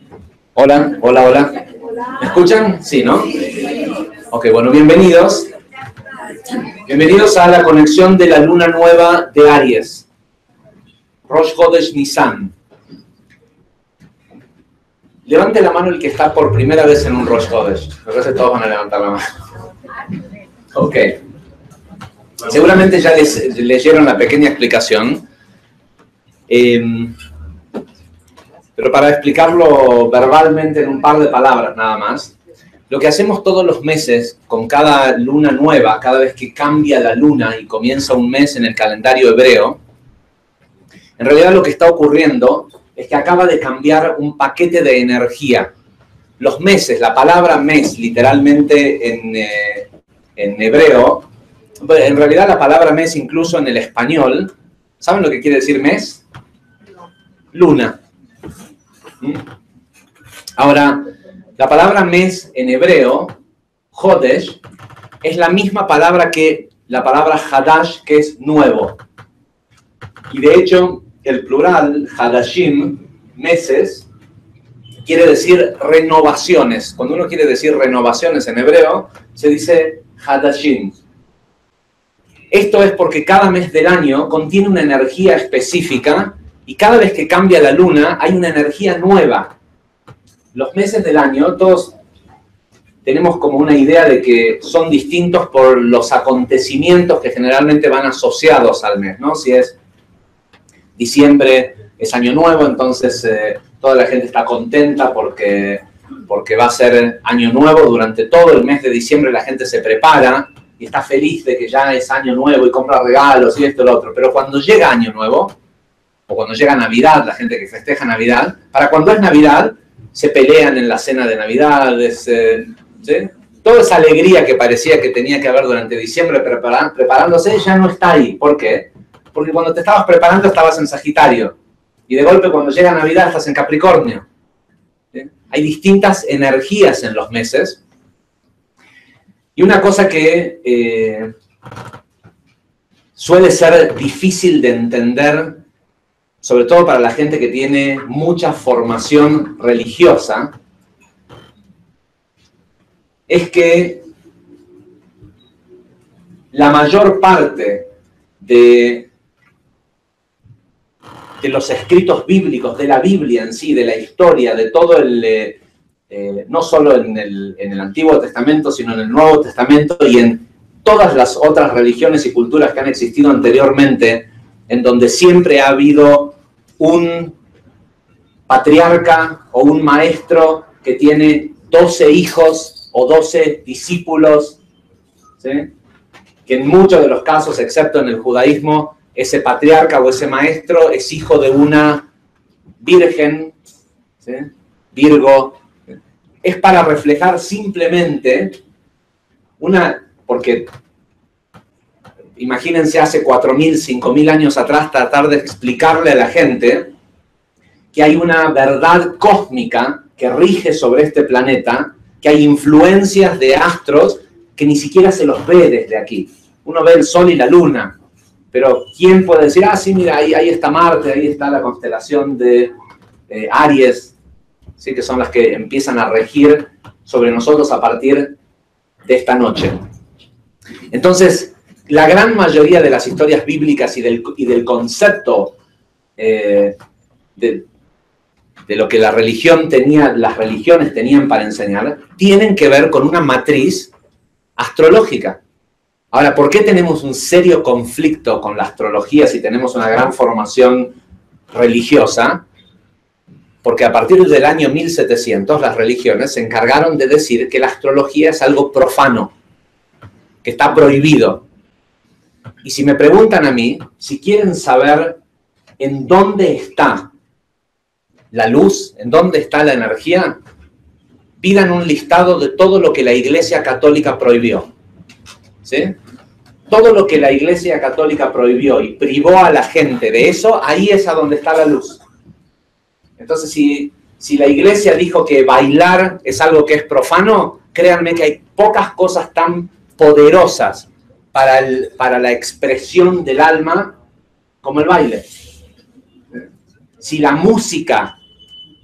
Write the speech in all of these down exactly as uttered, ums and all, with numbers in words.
Hola, hola, hola. ¿Me escuchan? Sí, ¿no? Ok, bueno, bienvenidos. Bienvenidos a la conexión de la luna nueva de Aries. Rosh Chodesh Nisan. Levante la mano el que está por primera vez en un Rosh Chodesh. Me parece que todos van a levantar la mano. Ok. Seguramente ya les, leyeron la pequeña explicación. Eh, pero para explicarlo verbalmente en un par de palabras nada más, lo que hacemos todos los meses con cada luna nueva, cada vez que cambia la luna y comienza un mes en el calendario hebreo, en realidad lo que está ocurriendo es que acaba de cambiar un paquete de energía. Los meses, la palabra mes literalmente en, eh, en hebreo, en realidad la palabra mes incluso en el español, ¿saben lo que quiere decir mes? Luna. ¿Mm? Ahora, la palabra mes en hebreo, Chodesh, es la misma palabra que la palabra Hadash, que es nuevo. Y de hecho, el plural, Hadashim, meses, quiere decir renovaciones. Cuando uno quiere decir renovaciones en hebreo, se dice Hadashim. Esto es porque cada mes del año contiene una energía específica y cada vez que cambia la luna hay una energía nueva. Los meses del año, todos tenemos como una idea de que son distintos por los acontecimientos que generalmente van asociados al mes, ¿no? Si es diciembre, es año nuevo, entonces eh, toda la gente está contenta porque, porque va a ser año nuevo. Durante todo el mes de diciembre la gente se prepara y está feliz de que ya es año nuevo y compra regalos y esto y lo otro. Pero cuando llega año nuevo, o cuando llega Navidad, la gente que festeja Navidad, para cuando es Navidad, se pelean en la cena de Navidad, es, eh, ¿sí? Toda esa alegría que parecía que tenía que haber durante diciembre prepara, preparándose, ya no está ahí. ¿Por qué? Porque cuando te estabas preparando estabas en Sagitario, y de golpe cuando llega Navidad estás en Capricornio. ¿Sí? Hay distintas energías en los meses, y una cosa que eh, suele ser difícil de entender, sobre todo para la gente que tiene mucha formación religiosa, es que la mayor parte de, de los escritos bíblicos, de la Biblia en sí, de la historia, de todo el, eh, eh, no solo en el, en el Antiguo Testamento, sino en el Nuevo Testamento y en todas las otras religiones y culturas que han existido anteriormente, en donde siempre ha habido un patriarca o un maestro que tiene doce hijos o doce discípulos, ¿sí? Que en muchos de los casos, excepto en el judaísmo, ese patriarca o ese maestro es hijo de una virgen, ¿sí? Virgo. Es para reflejar simplemente una, porque imagínense hace cuatro mil, cinco mil años atrás tratar de explicarle a la gente que hay una verdad cósmica que rige sobre este planeta, que hay influencias de astros que ni siquiera se los ve desde aquí. Uno ve el Sol y la Luna, pero ¿quién puede decir, ah, sí, mira, ahí, ahí está Marte, ahí está la constelación de eh, Aries, ¿sí? Que son las que empiezan a regir sobre nosotros a partir de esta noche. Entonces, la gran mayoría de las historias bíblicas y del, y del concepto eh, de, de lo que la religión tenía, las religiones tenían para enseñar, tienen que ver con una matriz astrológica. Ahora, ¿por qué tenemos un serio conflicto con la astrología si tenemos una gran formación religiosa? Porque a partir del año mil setecientos las religiones se encargaron de decir que la astrología es algo profano, que está prohibido. Y si me preguntan a mí, si quieren saber en dónde está la luz, en dónde está la energía, pidan un listado de todo lo que la Iglesia Católica prohibió. ¿Sí? Todo lo que la Iglesia Católica prohibió y privó a la gente de eso, ahí es a donde está la luz. Entonces, si, si la Iglesia dijo que bailar es algo que es profano, créanme que hay pocas cosas tan poderosas para, el, para la expresión del alma como el baile. Si la música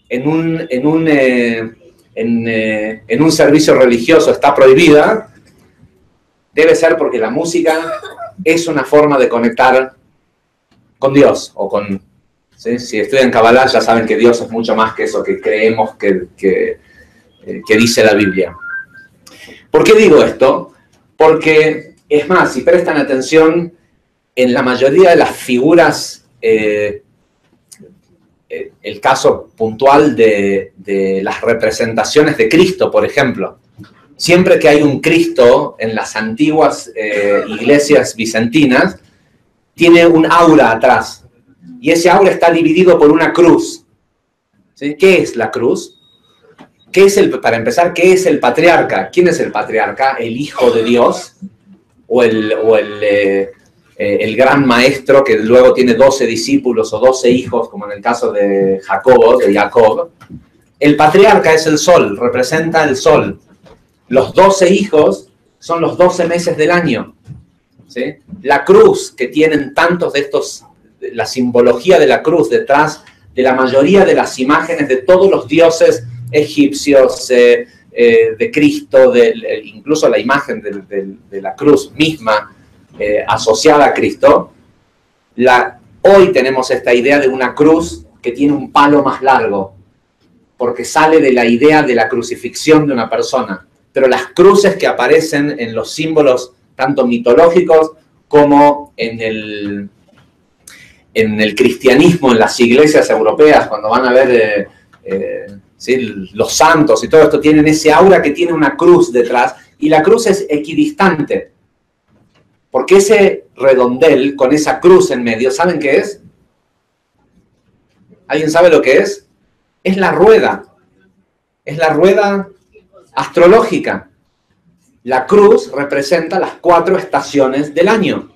en un, en un, eh, en, eh, en un servicio religioso está prohibida, debe ser porque la música es una forma de conectar con Dios, o con, ¿sí? Si estudian Kabbalah ya saben que Dios es mucho más que eso que creemos que, que, eh, que dice la Biblia. ¿Por qué digo esto? Porque, es más, si prestan atención, en la mayoría de las figuras, eh, el caso puntual de, de las representaciones de Cristo, por ejemplo, siempre que hay un Cristo en las antiguas eh, iglesias bizantinas, tiene un aura atrás, y ese aura está dividido por una cruz. ¿Sí? ¿Qué es la cruz? ¿Qué es el, para empezar, ¿qué es el patriarca? ¿Quién es el patriarca? ¿El Hijo de Dios? ¿O el, o el, eh, eh, el gran maestro que luego tiene doce discípulos o doce hijos, como en el caso de Jacobo, de Jacob? El patriarca es el sol, representa el sol. Los doce hijos son los doce meses del año. ¿Sí? La cruz que tienen tantos de estos, la simbología de la cruz detrás de la mayoría de las imágenes de todos los dioses egipcios, eh, eh, de Cristo, de, de, incluso la imagen de, de, de la cruz misma eh, asociada a Cristo, la, hoy tenemos esta idea de una cruz que tiene un palo más largo, porque sale de la idea de la crucifixión de una persona. Pero las cruces que aparecen en los símbolos tanto mitológicos como en el, en el cristianismo, en las iglesias europeas, cuando van a ver eh, eh, ¿sí? los santos y todo esto, tienen ese aura que tiene una cruz detrás, y la cruz es equidistante, porque ese redondel con esa cruz en medio, ¿saben qué es? ¿Alguien sabe lo que es? Es la rueda, es la rueda astrológica. La cruz representa las cuatro estaciones del año.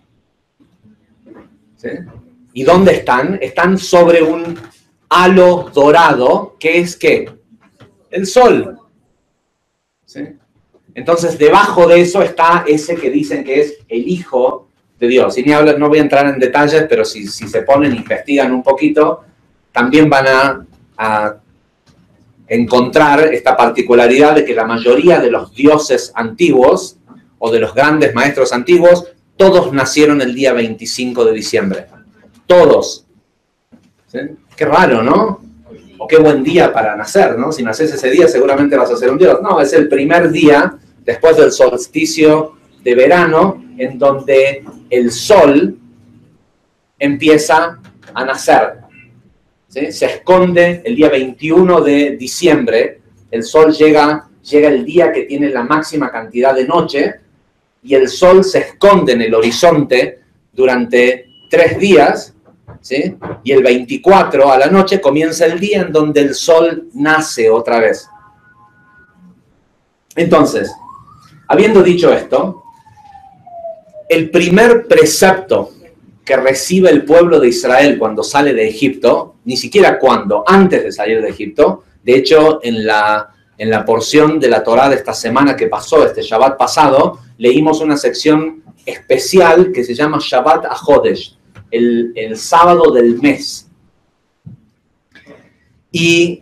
¿Sí? ¿Y dónde están? Están sobre un halo dorado, que es ¿qué? El sol. ¿Sí? Entonces, debajo de eso está ese que dicen que es el Hijo de Dios. Y ni hablo, no voy a entrar en detalles, pero si, si se ponen e investigan un poquito, también van a, a encontrar esta particularidad de que la mayoría de los dioses antiguos o de los grandes maestros antiguos, todos nacieron el día veinticinco de diciembre. Todos. ¿Sí? Qué raro, ¿no? O qué buen día para nacer, ¿no? Si naces ese día seguramente vas a ser un dios. No, es el primer día después del solsticio de verano en donde el sol empieza a nacer. ¿Sí? Se esconde el día veintiuno de diciembre, el sol llega, llega el día que tiene la máxima cantidad de noche, y el sol se esconde en el horizonte durante tres días, ¿sí? Y el veinticuatro a la noche comienza el día en donde el sol nace otra vez. Entonces, habiendo dicho esto, el primer precepto que recibe el pueblo de Israel cuando sale de Egipto, ni siquiera cuando, antes de salir de Egipto, de hecho, en la, en la porción de la Torá de esta semana que pasó, este Shabbat pasado, leímos una sección especial que se llama Shabbat HaChodesh, el, el sábado del mes. Y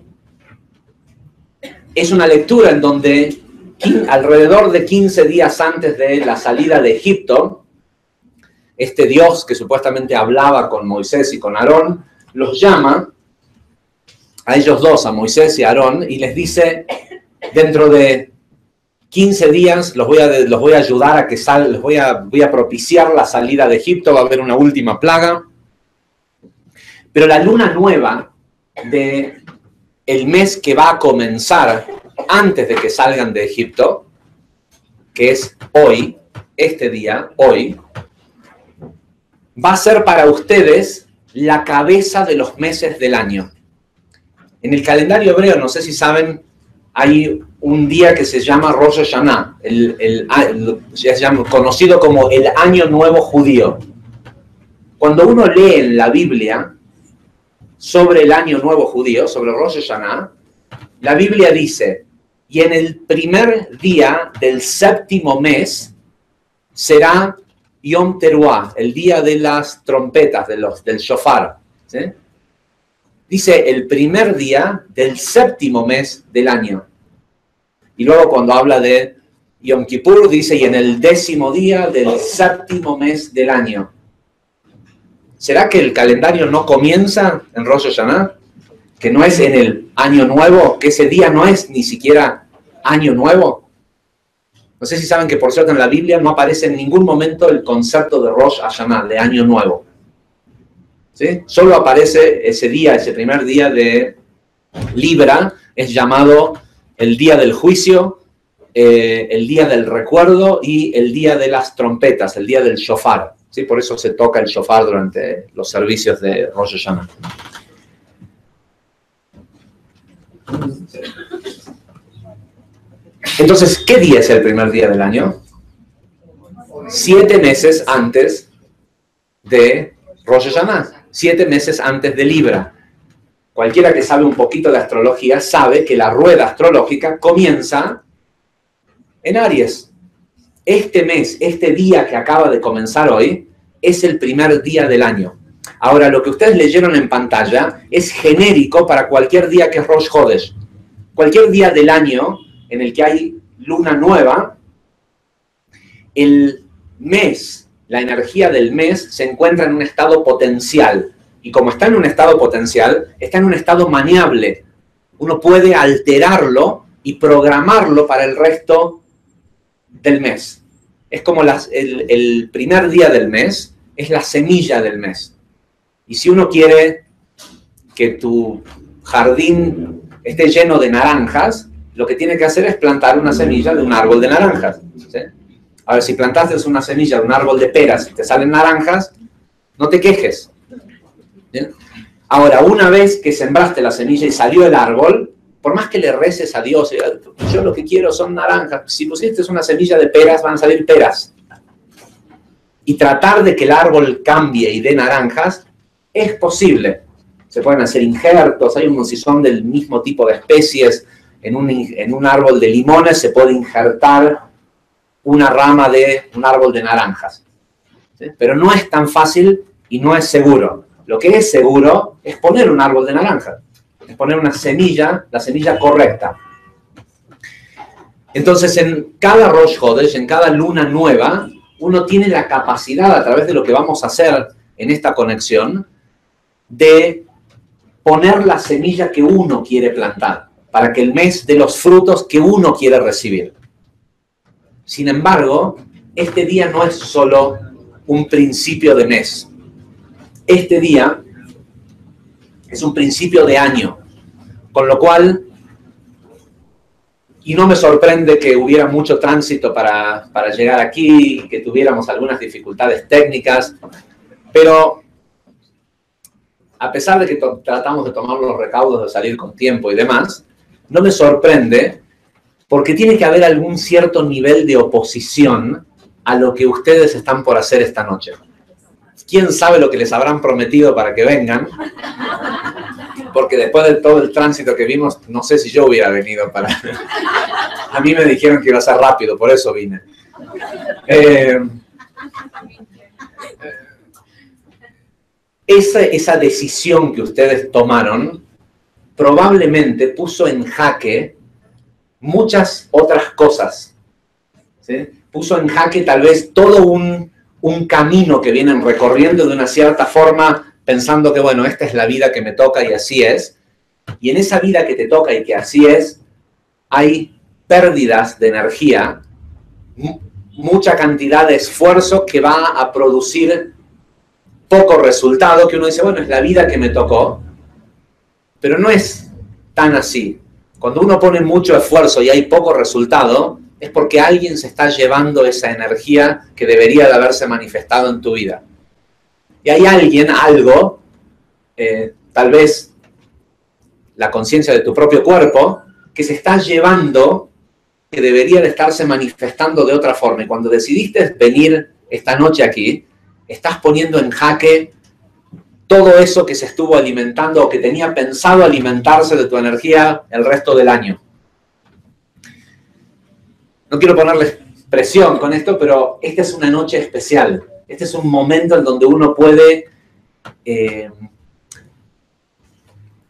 es una lectura en donde alrededor de quince días antes de la salida de Egipto, este Dios que supuestamente hablaba con Moisés y con Aarón, los llama a ellos dos, a Moisés y a Aarón, y les dice, dentro de quince días los voy a, los voy a ayudar a que sal, les voy a, voy a propiciar la salida de Egipto, va a haber una última plaga. Pero la luna nueva de el mes que va a comenzar antes de que salgan de Egipto, que es hoy, este día, hoy, va a ser para ustedes la cabeza de los meses del año. En el calendario hebreo, no sé si saben, hay un día que se llama Rosh Hashanah, el, el, el, es conocido como el Año Nuevo Judío. Cuando uno lee en la Biblia sobre el Año Nuevo Judío, sobre Rosh Hashanah, la Biblia dice, y en el primer día del séptimo mes será Yom Teruah, el día de las trompetas, de los, del shofar. ¿Sí? Dice el primer día del séptimo mes del año. Y luego cuando habla de Yom Kippur, dice, y en el décimo día del séptimo mes del año. ¿Será que el calendario no comienza en Rosh Hashanah? ¿Que no es en el año nuevo? ¿Que ese día no es ni siquiera año nuevo? No sé si saben que, por cierto, en la Biblia no aparece en ningún momento el concepto de Rosh Hashanah, de año nuevo. ¿Sí? Solo aparece ese día, ese primer día de Libra, es llamado el día del juicio, eh, el día del recuerdo y el día de las trompetas, el día del shofar. ¿Sí? Por eso se toca el shofar durante los servicios de Rosh Hashanah. Entonces, ¿qué día es el primer día del año? Siete meses antes de Rosh Hashanah. Siete meses antes de Libra. Cualquiera que sabe un poquito de astrología sabe que la rueda astrológica comienza en Aries. Este mes, este día que acaba de comenzar hoy, es el primer día del año. Ahora, lo que ustedes leyeron en pantalla es genérico para cualquier día que es Rosh Hodesh. Cualquier día del año en el que hay luna nueva, el mes, la energía del mes se encuentra en un estado potencial. Y como está en un estado potencial, está en un estado maniable. Uno puede alterarlo y programarlo para el resto del mes. Es como las, el, el primer día del mes, es la semilla del mes. Y si uno quiere que tu jardín esté lleno de naranjas, lo que tiene que hacer es plantar una semilla de un árbol de naranjas. ¿Sí? Ahora, si plantaste una semilla de un árbol de peras y te salen naranjas, no te quejes. ¿Bien? Ahora, una vez que sembraste la semilla y salió el árbol, por más que le reces a Dios, yo lo que quiero son naranjas. Si pusiste una semilla de peras, van a salir peras. Y tratar de que el árbol cambie y dé naranjas, es posible. Se pueden hacer injertos, hay un, si son del mismo tipo de especies, en un, en un árbol de limones se puede injertar una rama de un árbol de naranjas. ¿Sí? Pero no es tan fácil y no es seguro. Lo que es seguro es poner un árbol de naranjas, es poner una semilla, la semilla correcta. Entonces, en cada Rosh Hodesh, en cada luna nueva, uno tiene la capacidad, a través de lo que vamos a hacer en esta conexión, de poner la semilla que uno quiere plantar, para que el mes dé los frutos que uno quiere recibir. Sin embargo, este día no es solo un principio de mes. Este día es un principio de año, con lo cual, y no me sorprende que hubiera mucho tránsito para, para llegar aquí, y que tuviéramos algunas dificultades técnicas, pero a pesar de que tratamos de tomar los recaudos de salir con tiempo y demás, no me sorprende porque tiene que haber algún cierto nivel de oposición a lo que ustedes están por hacer esta noche. ¿Quién sabe lo que les habrán prometido para que vengan? Porque después de todo el tránsito que vimos, no sé si yo hubiera venido para... A mí me dijeron que iba a ser rápido, por eso vine. Eh... Esa, esa decisión que ustedes tomaron probablemente puso en jaque muchas otras cosas. ¿Sí? Puso en jaque tal vez todo un, un camino que vienen recorriendo de una cierta forma, pensando que, bueno, esta es la vida que me toca y así es. Y en esa vida que te toca y que así es, hay pérdidas de energía, mucha cantidad de esfuerzo que va a producir poco resultado, que uno dice, bueno, es la vida que me tocó, pero no es tan así. Cuando uno pone mucho esfuerzo y hay poco resultado, es porque alguien se está llevando esa energía que debería de haberse manifestado en tu vida. Y hay alguien, algo, eh, tal vez la conciencia de tu propio cuerpo, que se está llevando, que debería de estarse manifestando de otra forma. Y cuando decidiste venir esta noche aquí, estás poniendo en jaque todo eso que se estuvo alimentando o que tenía pensado alimentarse de tu energía el resto del año. No quiero ponerles presión con esto, pero esta es una noche especial. Este es un momento en donde uno puede eh,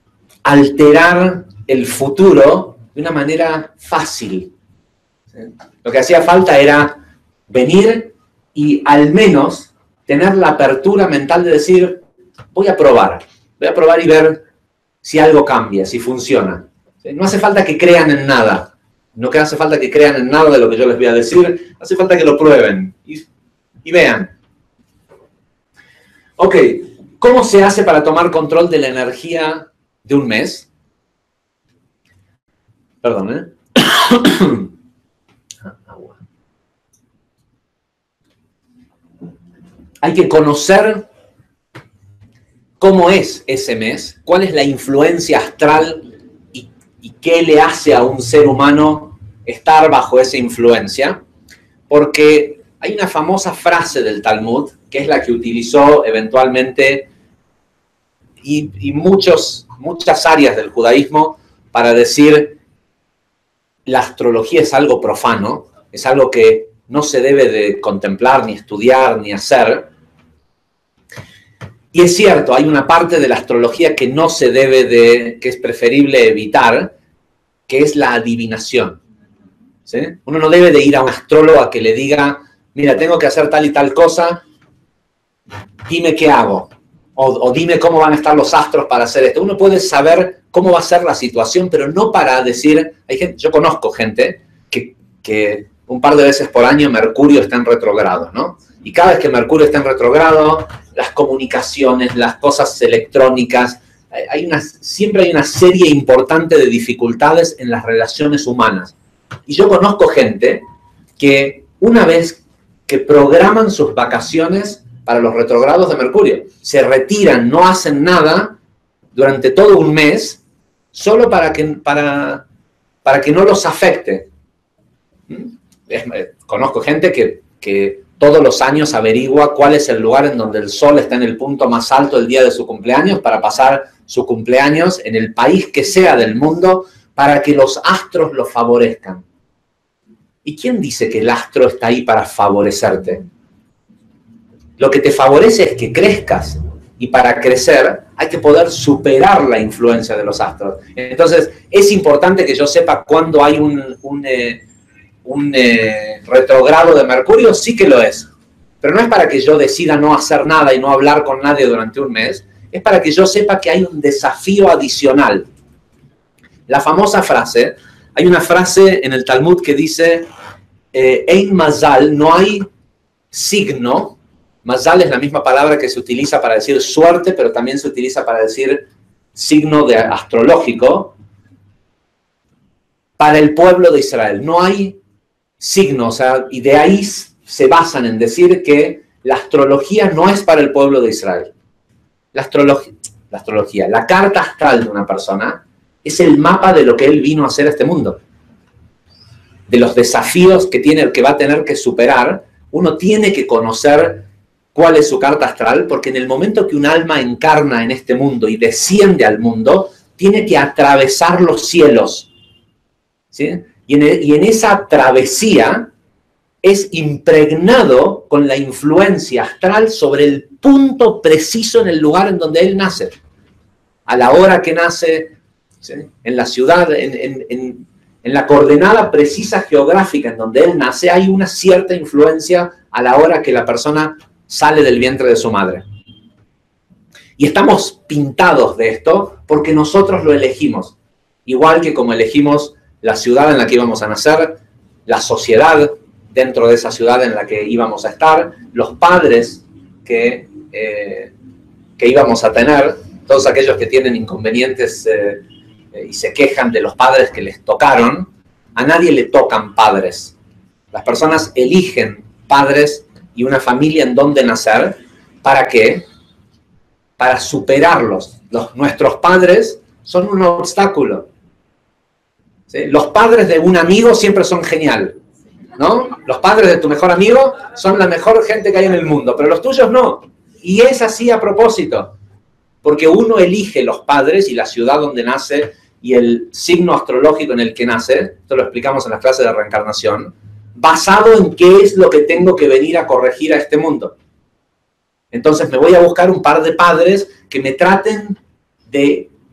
alterar el futuro de una manera fácil. ¿Sí? Lo que hacía falta era venir y al menos tener la apertura mental de decir, voy a probar, voy a probar y ver si algo cambia, si funciona. ¿Sí? No hace falta que crean en nada, no hace falta que crean en nada de lo que yo les voy a decir, hace falta que lo prueben y, y vean. Ok, ¿cómo se hace para tomar control de la energía de un mes? Perdón, ¿eh? Agua. Hay que conocer cómo es ese mes, cuál es la influencia astral y, y qué le hace a un ser humano estar bajo esa influencia, porque hay una famosa frase del Talmud, que es la que utilizó eventualmente y, y muchos, muchas áreas del judaísmo para decir la astrología es algo profano, es algo que no se debe de contemplar, ni estudiar, ni hacer. Y es cierto, hay una parte de la astrología que no se debe de, que es preferible evitar, que es la adivinación. ¿Sí? Uno no debe de ir a un astrólogo a que le diga, mira, tengo que hacer tal y tal cosa, dime qué hago, o, o dime cómo van a estar los astros para hacer esto. Uno puede saber cómo va a ser la situación, pero no para decir, hay gente, yo conozco gente que, que un par de veces por año Mercurio está en retrogrado, ¿no? Y cada vez que Mercurio está en retrogrado, las comunicaciones, las cosas electrónicas, hay una, siempre hay una serie importante de dificultades en las relaciones humanas. Y yo conozco gente que una vez que programan sus vacaciones para los retrogrados de Mercurio, se retiran, no hacen nada durante todo un mes, solo para que, para, para que no los afecte. Es, conozco gente que, que todos los años averigua cuál es el lugar en donde el sol está en el punto más alto el día de su cumpleaños para pasar su cumpleaños en el país que sea del mundo para que los astros lo favorezcan. ¿Y quién dice que el astro está ahí para favorecerte? Lo que te favorece es que crezcas. Y para crecer hay que poder superar la influencia de los astros. Entonces, es importante que yo sepa cuándo hay un, un, eh, un eh, retrogrado de Mercurio, sí que lo es. Pero no es para que yo decida no hacer nada y no hablar con nadie durante un mes. Es para que yo sepa que hay un desafío adicional. La famosa frase, hay una frase en el Talmud que dice, eh, Ein Mazal, no hay signo. Mazal es la misma palabra que se utiliza para decir suerte, pero también se utiliza para decir signo de astrológico, para el pueblo de Israel. No hay signo, o sea, y de ahí se basan en decir que la astrología no es para el pueblo de Israel. La astrología, la astrología, la carta astral de una persona es el mapa de lo que él vino a hacer a este mundo. De los desafíos que, tiene, que va a tener que superar, uno tiene que conocer cuál es su carta astral, porque en el momento que un alma encarna en este mundo y desciende al mundo, tiene que atravesar los cielos. ¿Sí? Y, en, y en esa travesía es impregnado con la influencia astral sobre el punto preciso en el lugar en donde él nace. A la hora que nace, ¿sí? En la ciudad, en, en, en, en la coordenada precisa geográfica en donde él nace, hay una cierta influencia a la hora que la persona sale del vientre de su madre. Y estamos pintados de esto porque nosotros lo elegimos. Igual que como elegimos la ciudad en la que íbamos a nacer, la sociedad dentro de esa ciudad en la que íbamos a estar, los padres que, eh, que íbamos a tener, todos aquellos que tienen inconvenientes eh, y se quejan de los padres que les tocaron, a nadie le tocan padres. Las personas eligen padres y una familia en donde nacer. ¿Para qué? Para superarlos. Los, nuestros padres son un obstáculo. ¿Sí? Los padres de un amigo siempre son genial, ¿no? Los padres de tu mejor amigo son la mejor gente que hay en el mundo, pero los tuyos no. Y es así a propósito, porque uno elige los padres y la ciudad donde nace y el signo astrológico en el que nace, esto lo explicamos en las clases de reencarnación, basado en qué es lo que tengo que venir a corregir a este mundo. Entonces me voy a buscar un par de padres que me traten de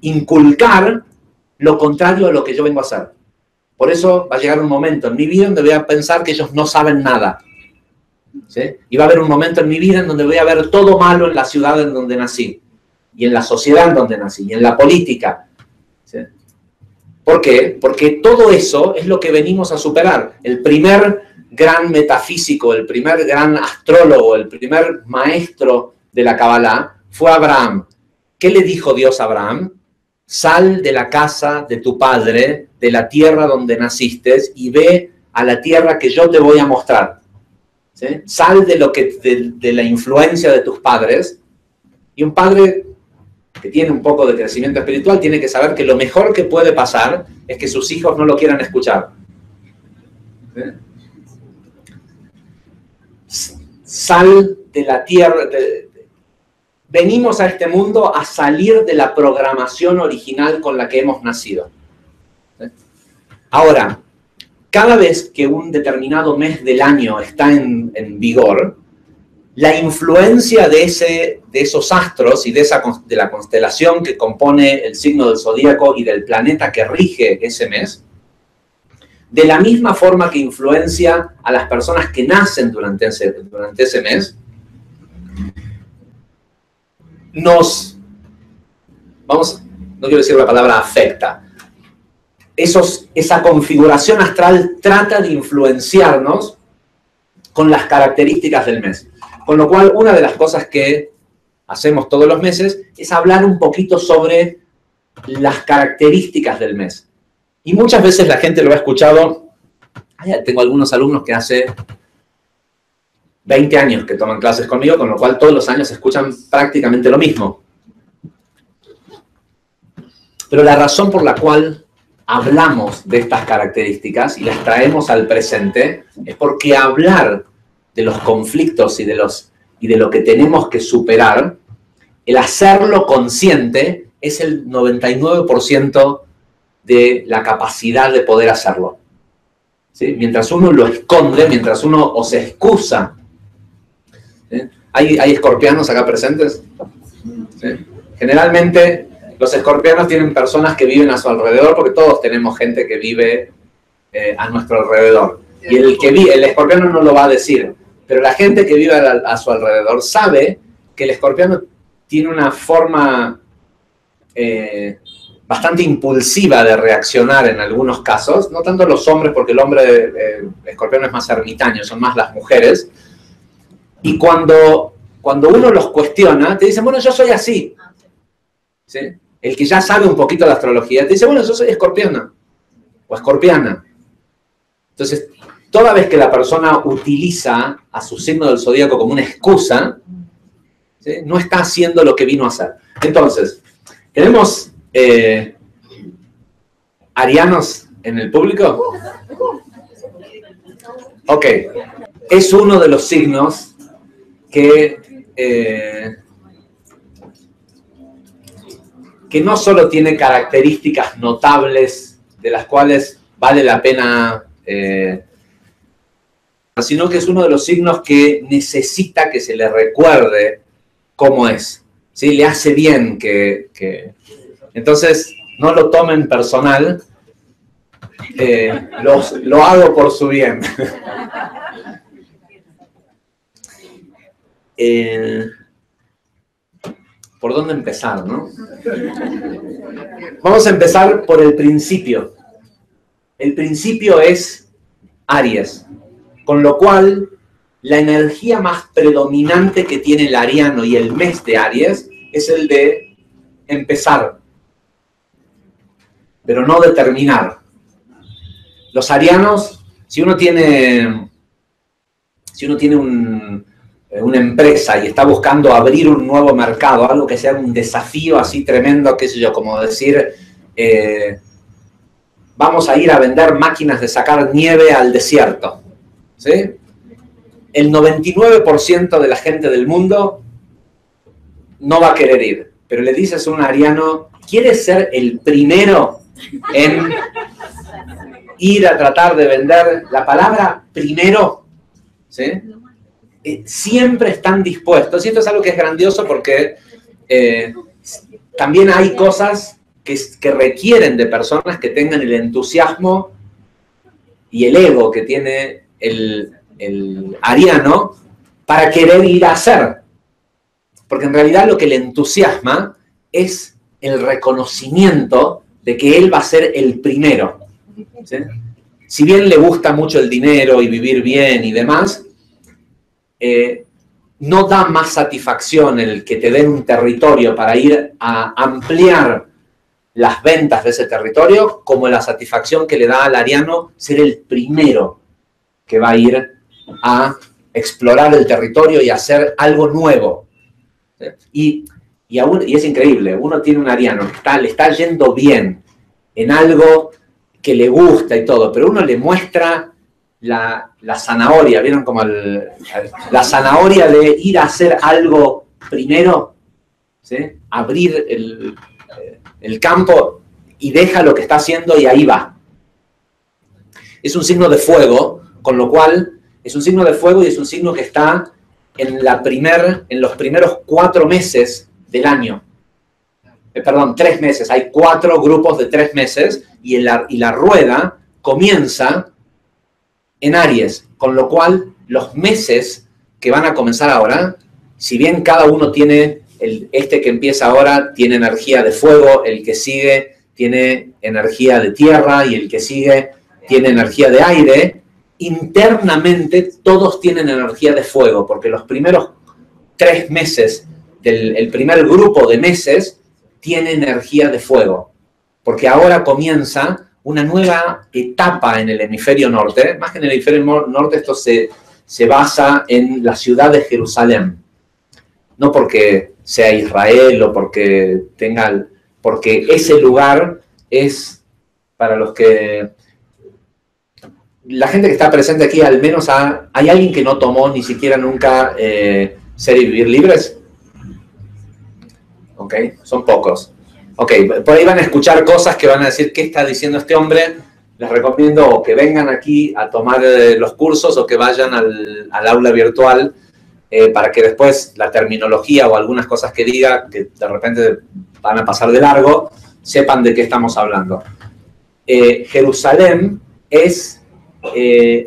inculcar lo contrario a lo que yo vengo a hacer. Por eso va a llegar un momento en mi vida donde voy a pensar que ellos no saben nada. ¿Sí? Y va a haber un momento en mi vida en donde voy a ver todo malo en la ciudad en donde nací, y en la sociedad en donde nací, y en la política. ¿Sí? ¿Por qué? Porque todo eso es lo que venimos a superar. El primer gran metafísico, el primer gran astrólogo, el primer maestro de la Kabbalah fue Abraham. ¿Qué le dijo Dios a Abraham? Sal de la casa de tu padre, de la tierra donde naciste, y ve a la tierra que yo te voy a mostrar. ¿Sí? Sal de, lo que, de, de la influencia de tus padres. Y un padre que tiene un poco de crecimiento espiritual tiene que saber que lo mejor que puede pasar es que sus hijos no lo quieran escuchar. ¿Sí? Sal de la tierra. De, venimos a este mundo a salir de la programación original con la que hemos nacido. ¿Sí? Ahora, cada vez que un determinado mes del año está en, en vigor, la influencia de, ese, de esos astros y de, esa, de la constelación que compone el signo del zodíaco y del planeta que rige ese mes, de la misma forma que influencia a las personas que nacen durante ese, durante ese mes, nos, vamos, no quiero decir la palabra afecta, Esos, esa configuración astral trata de influenciarnos con las características del mes. Con lo cual, una de las cosas que hacemos todos los meses es hablar un poquito sobre las características del mes. Y muchas veces la gente lo ha escuchado. Tengo algunos alumnos que hace veinte años que toman clases conmigo, con lo cual todos los años escuchan prácticamente lo mismo. Pero la razón por la cual hablamos de estas características y las traemos al presente es porque hablar de los conflictos y de, los, y de lo que tenemos que superar, el hacerlo consciente es el noventa y nueve por ciento de la capacidad de poder hacerlo. ¿Sí? Mientras uno lo esconde, mientras uno o se excusa. ¿Sí? ¿Hay, ¿Hay escorpianos acá presentes? ¿Sí? Generalmente los escorpianos tienen personas que viven a su alrededor, porque todos tenemos gente que vive eh, a nuestro alrededor. Y el, que vive, el escorpiano no lo va a decir, pero la gente que vive a, a su alrededor sabe que el escorpiano tiene una forma eh, bastante impulsiva de reaccionar en algunos casos, no tanto los hombres, porque el hombre eh, escorpiano es más ermitaño, son más las mujeres. Y cuando, cuando uno los cuestiona, te dicen, bueno, yo soy así. ¿Sí? El que ya sabe un poquito de astrología te dice, bueno, yo soy escorpiana o escorpiana. Entonces, toda vez que la persona utiliza a su signo del zodíaco como una excusa, ¿sí? No está haciendo lo que vino a hacer. Entonces, ¿tenemos eh, arianos en el público? Ok. Es uno de los signos que... Eh, que no solo tiene características notables de las cuales vale la pena, eh, sino que es uno de los signos que necesita que se le recuerde cómo es. ¿Sí? Le hace bien que, que... Entonces, no lo tomen personal, eh, los, lo hago por su bien. eh, ¿Por dónde empezar, no? Vamos a empezar por el principio. El principio es Aries, con lo cual la energía más predominante que tiene el ariano y el mes de Aries es el de empezar, pero no de terminar. Los arianos, si uno tiene, si uno tiene un... una empresa y está buscando abrir un nuevo mercado, algo que sea un desafío así tremendo, qué sé yo, como decir, eh, vamos a ir a vender máquinas de sacar nieve al desierto, ¿sí? El noventa y nueve por ciento de la gente del mundo no va a querer ir, pero le dices a un ariano, ¿quieres ser el primero en ir a tratar de vender? La palabra primero, ¿sí? Eh, siempre están dispuestos, y esto es algo que es grandioso porque eh, también hay cosas que, que requieren de personas que tengan el entusiasmo y el ego que tiene el, el ariano para querer ir a hacer. Porque en realidad lo que le entusiasma es el reconocimiento de que él va a ser el primero. ¿Sí? Si bien le gusta mucho el dinero y vivir bien y demás, eh, no da más satisfacción el que te den un territorio para ir a ampliar las ventas de ese territorio como la satisfacción que le da al ariano ser el primero que va a ir a explorar el territorio y hacer algo nuevo. Y, y, aún, y es increíble, uno tiene un ariano que está, le está yendo bien en algo que le gusta y todo, pero uno le muestra la, la zanahoria, ¿vieron? Como el, la zanahoria de ir a hacer algo primero, ¿sí? Abrir el, el campo y deja lo que está haciendo y ahí va. Es un signo de fuego, con lo cual es un signo de fuego y es un signo que está en, la primer, en los primeros cuatro meses del año. Eh, perdón, tres meses. Hay cuatro grupos de tres meses y, en la, y la rueda comienza en Aries, con lo cual los meses que van a comenzar ahora, si bien cada uno tiene, el, este que empieza ahora tiene energía de fuego, el que sigue tiene energía de tierra y el que sigue tiene energía de aire, internamente todos tienen energía de fuego, porque los primeros tres meses, del el primer grupo de meses, tiene energía de fuego, porque ahora comienza una nueva etapa en el hemisferio norte. Más que en el hemisferio norte, esto se, se basa en la ciudad de Jerusalén. No porque sea Israel o porque tenga... Porque ese lugar es para los que... La gente que está presente aquí, al menos ha, hay alguien que no tomó ni siquiera nunca eh, Ser y Vivir Libres. Ok, son pocos. Ok, por ahí van a escuchar cosas que van a decir, ¿qué está diciendo este hombre? Les recomiendo que vengan aquí a tomar eh, los cursos o que vayan al, al aula virtual eh, para que después la terminología o algunas cosas que diga, que de repente van a pasar de largo, sepan de qué estamos hablando. Eh, Jerusalén es eh,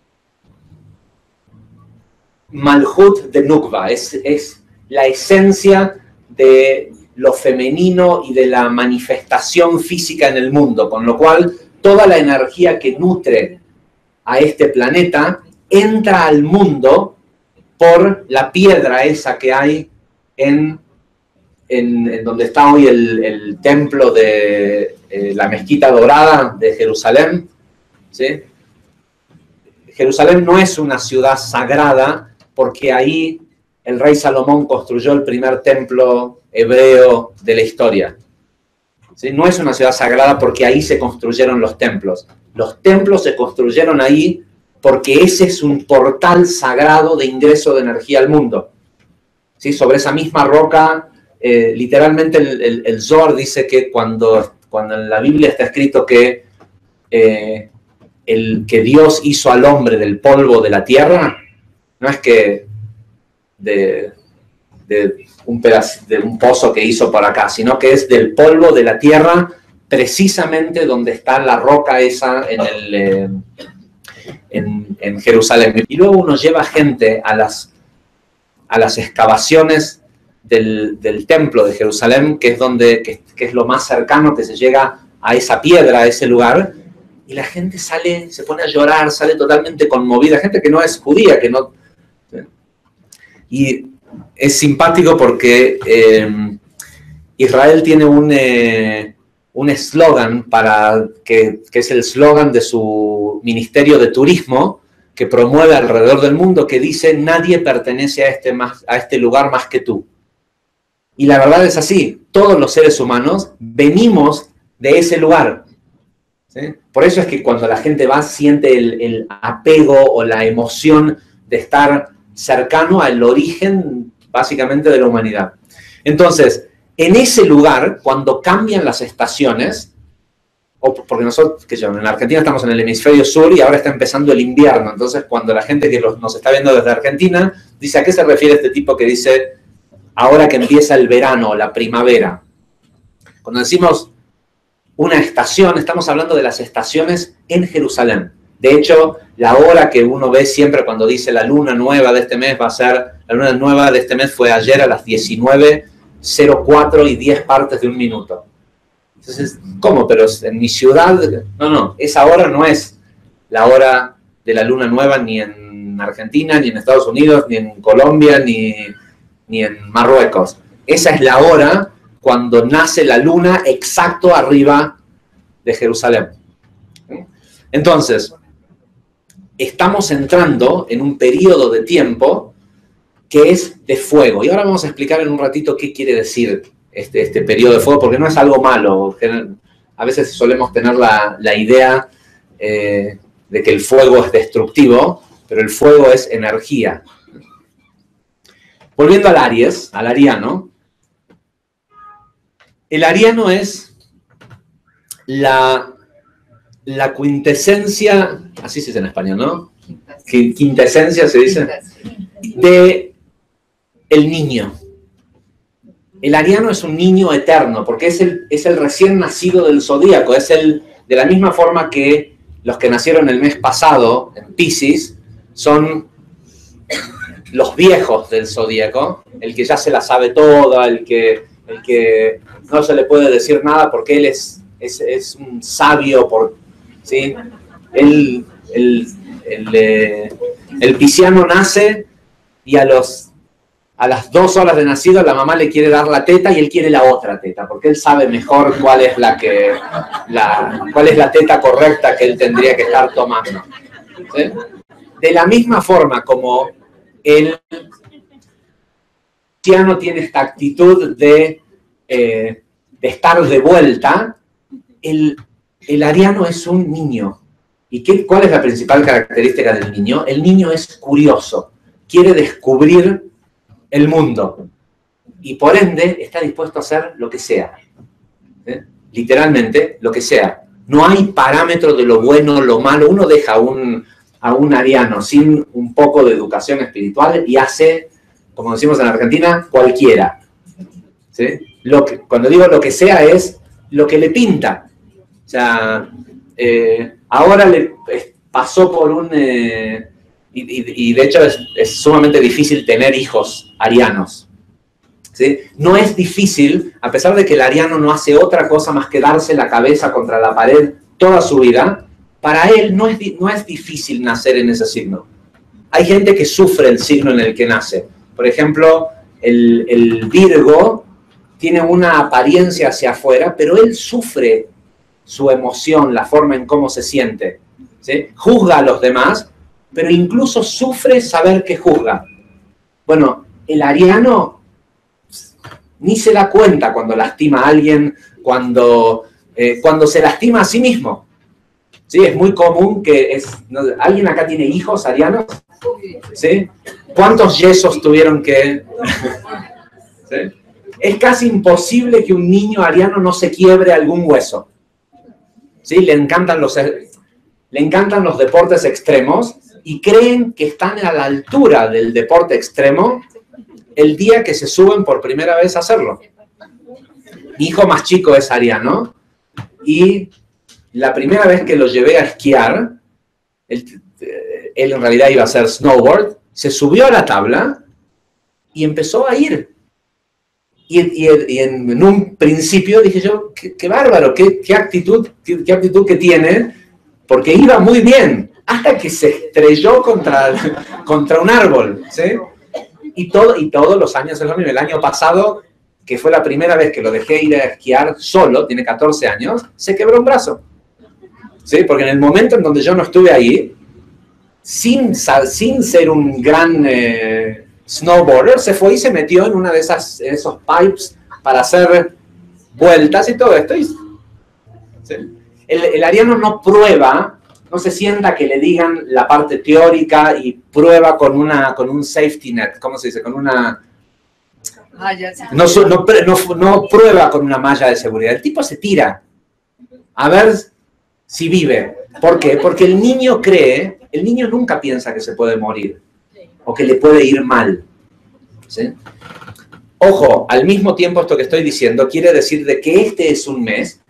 Malhut de Nukva, es, es la esencia de lo femenino y de la manifestación física en el mundo, con lo cual toda la energía que nutre a este planeta entra al mundo por la piedra esa que hay en, en, en donde está hoy el, el templo de eh, la Mezquita Dorada de Jerusalén, ¿sí? Jerusalén no es una ciudad sagrada porque ahí el rey Salomón construyó el primer templo hebreo de la historia. ¿Sí? No es una ciudad sagrada porque ahí se construyeron los templos. Los templos se construyeron ahí porque ese es un portal sagrado de ingreso de energía al mundo. ¿Sí? Sobre esa misma roca, eh, literalmente el, el, el Zohar dice que cuando, cuando en la Biblia está escrito que, eh, el, que Dios hizo al hombre del polvo de la tierra, no es que de... de un pedazo, de un pozo que hizo por acá, sino que es del polvo de la tierra, precisamente donde está la roca esa en, el, eh, en, en Jerusalén. Y luego uno lleva gente a las, a las excavaciones del, del templo de Jerusalén, que es, donde, que, que es lo más cercano que se llega a esa piedra, a ese lugar, y la gente sale, se pone a llorar, sale totalmente conmovida, gente que no es judía, que no... Y es simpático porque eh, Israel tiene un eh, un eslogan para que, que es el eslogan de su ministerio de turismo que promueve alrededor del mundo, que dice: nadie pertenece a este, más, a este lugar más que tú. Y la verdad es así, todos los seres humanos venimos de ese lugar, ¿sí? Por eso es que cuando la gente va siente el, el apego o la emoción de estar cercano al origen básicamente de la humanidad. Entonces, en ese lugar, cuando cambian las estaciones, o porque nosotros, que yo, en Argentina estamos en el hemisferio sur y ahora está empezando el invierno, entonces cuando la gente que los, nos está viendo desde Argentina dice: ¿a qué se refiere este tipo que dice ahora que empieza el verano, la primavera? Cuando decimos una estación, estamos hablando de las estaciones en Jerusalén. De hecho, la hora que uno ve siempre cuando dice la luna nueva de este mes va a ser, la luna nueva de este mes fue ayer a las diecinueve cero cuatro y diez partes de un minuto. Entonces, ¿cómo? Pero en mi ciudad, no, no, esa hora no es la hora de la luna nueva ni en Argentina, ni en Estados Unidos, ni en Colombia, ni, ni en Marruecos. Esa es la hora cuando nace la luna exacto arriba de Jerusalén. Entonces, estamos entrando en un periodo de tiempo que es de fuego. Y ahora vamos a explicar en un ratito qué quiere decir este, este periodo de fuego, porque no es algo malo. A veces solemos tener la, la idea eh, de que el fuego es destructivo, pero el fuego es energía. Volviendo al Aries, al ariano, el ariano es la, la quintesencia, así se dice en español, ¿no? Quintesencia se dice, de el niño. El ariano es un niño eterno, porque es el, es el recién nacido del zodíaco, es el, de la misma forma que los que nacieron el mes pasado, en Piscis, son los viejos del zodíaco, el que ya se la sabe toda, el que, el que no se le puede decir nada porque él es, es, es un sabio, por, ¿sí? El, el, el, eh, el pisciano nace y a, los, a las dos horas de nacido la mamá le quiere dar la teta y él quiere la otra teta, porque él sabe mejor cuál es la, que, la, cuál es la teta correcta que él tendría que estar tomando. ¿Sí? De la misma forma como el pisciano tiene esta actitud de, eh, de estar de vuelta, el, el ariano es un niño. ¿Y qué, cuál es la principal característica del niño? El niño es curioso, quiere descubrir el mundo y por ende está dispuesto a hacer lo que sea. ¿Eh? Literalmente, lo que sea. No hay parámetro de lo bueno o lo malo. Uno deja un... a un ariano sin un poco de educación espiritual y hace, como decimos en Argentina, cualquiera. ¿Sí? Lo que, cuando digo lo que sea es lo que le pinta. O sea, eh, ahora le pasó por un... Eh, y, y, y de hecho es, es sumamente difícil tener hijos arianos. ¿Sí? No es difícil, a pesar de que el ariano no hace otra cosa más que darse la cabeza contra la pared toda su vida. Para él no es, no es difícil nacer en ese signo. Hay gente que sufre el signo en el que nace. Por ejemplo, el, el Virgo tiene una apariencia hacia afuera, pero él sufre su emoción, la forma en cómo se siente. ¿Sí? Juzga a los demás, pero incluso sufre saber que juzga. Bueno, el ariano ni se da cuenta cuando lastima a alguien, cuando, eh, cuando se lastima a sí mismo. Sí, es muy común que... Es, ¿no? ¿Alguien acá tiene hijos arianos? ¿Sí? ¿Cuántos yesos tuvieron que...? ¿Sí? Es casi imposible que un niño ariano no se quiebre algún hueso. ¿Sí? Le encantan los, le encantan los deportes extremos y creen que están a la altura del deporte extremo el día que se suben por primera vez a hacerlo. Mi hijo más chico es ariano y... la primera vez que lo llevé a esquiar, él, él en realidad iba a hacer snowboard, se subió a la tabla y empezó a ir. Y, y, y en, en un principio dije yo, qué, qué bárbaro, qué, qué, actitud, qué, qué actitud que tiene, porque iba muy bien, hasta que se estrelló contra, contra un árbol. ¿Sí? Y, todo, y todos los años es lo mismo. El año pasado, que fue la primera vez que lo dejé ir a esquiar solo, tiene catorce años, se quebró un brazo. ¿Sí? Porque en el momento en donde yo no estuve ahí, sin, sin ser un gran eh, snowboarder, se fue y se metió en una de esas, esos pipes para hacer vueltas y todo esto. ¿Sí? El, el ariano no prueba, no se sienta que le digan la parte teórica y prueba con, una, con un safety net, ¿cómo se dice? Con una... Ah, ya, sí. no, no, no, no prueba con una malla de seguridad. El tipo se tira a ver... si vive. ¿Por qué? Porque el niño cree, el niño nunca piensa que se puede morir o que le puede ir mal. ¿Sí? Ojo, al mismo tiempo esto que estoy diciendo quiere decir de que este es un mes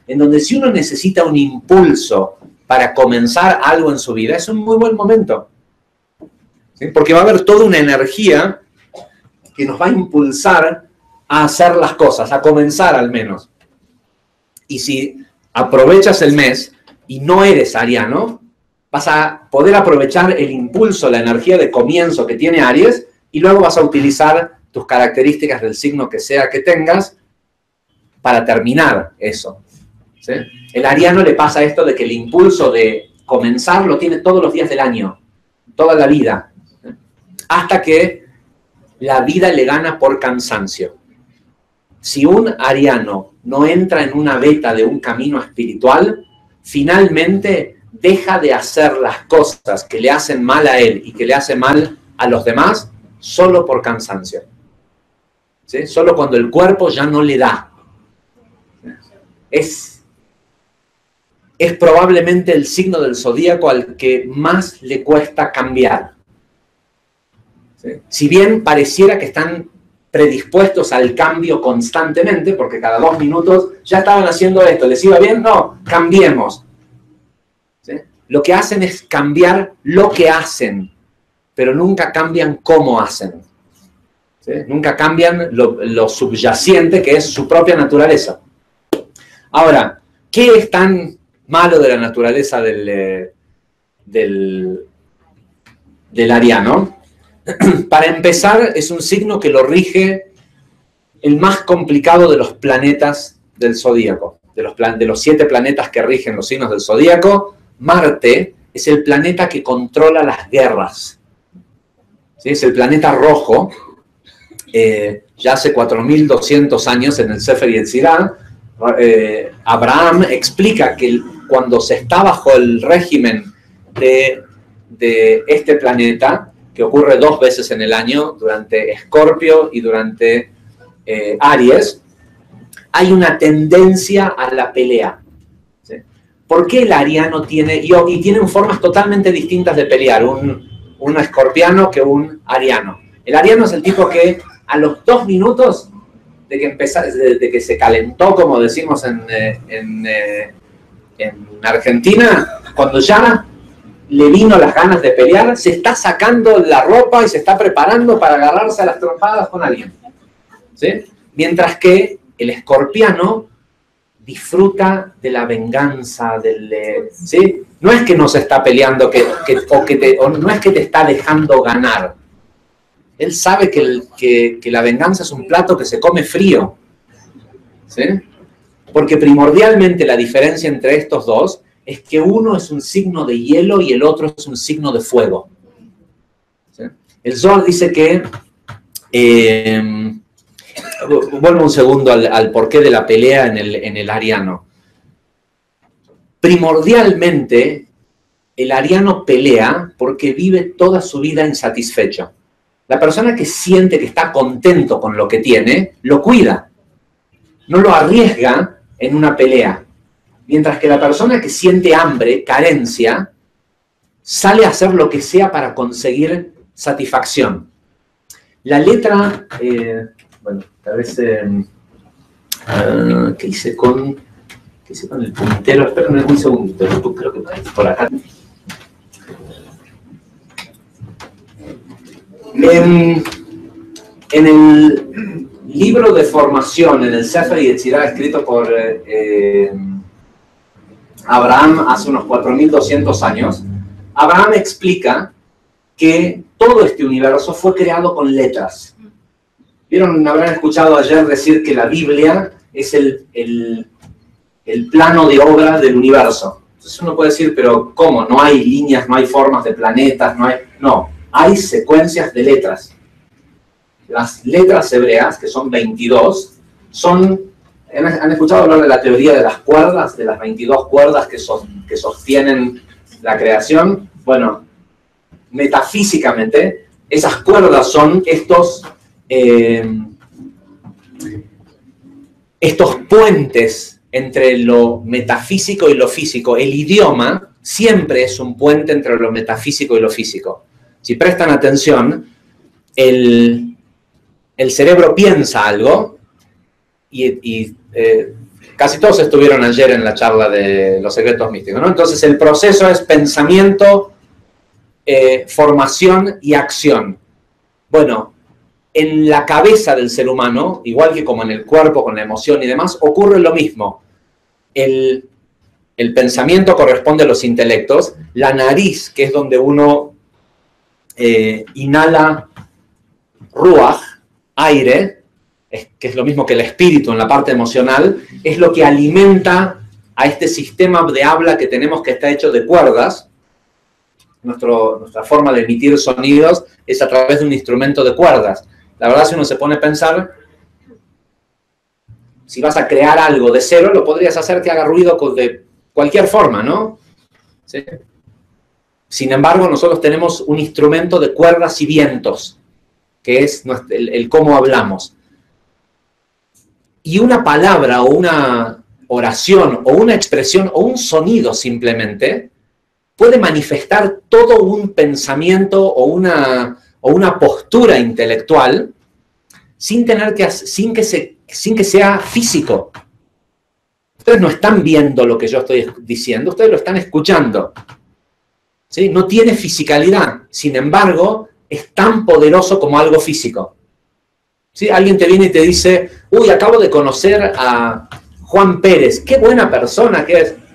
en donde si uno necesita un impulso para comenzar algo en su vida, es un muy buen momento. ¿Sí? Porque va a haber toda una energía que nos va a impulsar a hacer las cosas, a comenzar al menos. Y si aprovechas el mes y no eres ariano, vas a poder aprovechar el impulso, la energía de comienzo que tiene Aries, y luego vas a utilizar tus características del signo que sea que tengas para terminar eso. ¿Sí? El ariano le pasa esto de que el impulso de comenzar lo tiene todos los días del año, toda la vida, ¿sí? Hasta que la vida le gana por cansancio. Si un ariano no entra en una veta de un camino espiritual, finalmente deja de hacer las cosas que le hacen mal a él y que le hacen mal a los demás solo por cansancio. ¿Sí? Solo cuando el cuerpo ya no le da. Es, es probablemente el signo del zodíaco al que más le cuesta cambiar. ¿Sí? Si bien pareciera que están predispuestos al cambio constantemente, porque cada dos minutos ya estaban haciendo esto, ¿les iba bien? No, cambiemos. ¿Sí? Lo que hacen es cambiar lo que hacen, pero nunca cambian cómo hacen. ¿Sí? Nunca cambian lo, lo subyacente, que es su propia naturaleza. Ahora, ¿qué es tan malo de la naturaleza del, eh, del, del ariano? Para empezar, es un signo que lo rige el más complicado de los planetas del zodíaco. De los, plan, de los siete planetas que rigen los signos del zodíaco, Marte es el planeta que controla las guerras. ¿Sí? Es el planeta rojo. Eh, ya hace cuatro mil doscientos años en el Sefer Yetzirah, eh, Abraham explica que cuando se está bajo el régimen de, de este planeta, que ocurre dos veces en el año, durante Escorpio y durante eh, Aries, hay una tendencia a la pelea. ¿Sí? ¿Por qué el ariano tiene, y, y tienen formas totalmente distintas de pelear, un, un escorpiano que un ariano? El ariano es el tipo que a los dos minutos de que, empezó, de, de que se calentó, como decimos en, en, en Argentina, cuando ya le vino las ganas de pelear, se está sacando la ropa y se está preparando para agarrarse a las trompadas con alguien. ¿Sí? Mientras que el escorpiano disfruta de la venganza, del, ¿sí? No es que no se está peleando, que, que, o, que te, o no es que te está dejando ganar. Él sabe que, el, que, que la venganza es un plato que se come frío. ¿Sí? Porque primordialmente la diferencia entre estos dos es que uno es un signo de hielo y el otro es un signo de fuego. ¿Sí? El Zohar dice que... Eh, vuelvo un segundo al, al porqué de la pelea en el, en el ariano. Primordialmente, el ariano pelea porque vive toda su vida insatisfecho. La persona que siente que está contento con lo que tiene, lo cuida. No lo arriesga en una pelea. Mientras que la persona que siente hambre, carencia, sale a hacer lo que sea para conseguir satisfacción. La letra, eh, bueno, tal vez, eh, uh, ¿qué hice con, qué hice con el puntero? Espérame un segundito, yo creo que por acá. En, en el libro de formación, en el Sefer Yetzirah, escrito por eh, Abraham hace unos cuatro mil doscientos años, Abraham explica que todo este universo fue creado con letras. ¿Vieron? Habrán escuchado ayer decir que la Biblia es el, el, el plano de obra del universo. Entonces uno puede decir, pero ¿cómo? No hay líneas, no hay formas de planetas, no hay... No, hay secuencias de letras. Las letras hebreas, que son veintidós, son... ¿Han escuchado hablar de la teoría de las cuerdas? De las veintidós cuerdas que, so, que sostienen la creación. Bueno, metafísicamente, esas cuerdas son estos, eh, estos puentes entre lo metafísico y lo físico. El idioma siempre es un puente entre lo metafísico y lo físico. Si prestan atención, el, el cerebro piensa algo y, y eh, casi todos estuvieron ayer en la charla de los secretos místicos, ¿no? Entonces el proceso es pensamiento, eh, formación y acción. Bueno, en la cabeza del ser humano, igual que como en el cuerpo, con la emoción y demás, ocurre lo mismo. El, el pensamiento corresponde a los intelectos, la nariz, que es donde uno eh, inhala ruaj, aire, es, que es lo mismo que el espíritu en la parte emocional, es lo que alimenta a este sistema de habla que tenemos que está hecho de cuerdas. Nuestro, nuestra forma de emitir sonidos es a través de un instrumento de cuerdas. La verdad, si uno se pone a pensar, si vas a crear algo de cero, lo podrías hacer que haga ruido de cualquier forma, ¿no? ¿Sí? Sin embargo, nosotros tenemos un instrumento de cuerdas y vientos, que es el, el cómo hablamos. Y una palabra o una oración o una expresión o un sonido simplemente puede manifestar todo un pensamiento o una, o una postura intelectual sin, tener que, sin, que se, sin que sea físico. Ustedes no están viendo lo que yo estoy diciendo, ustedes lo están escuchando. ¿Sí? No tiene fisicalidad, sin embargo, es tan poderoso como algo físico. ¿Sí? Alguien te viene y te dice, uy, acabo de conocer a Juan Pérez, qué buena persona que es.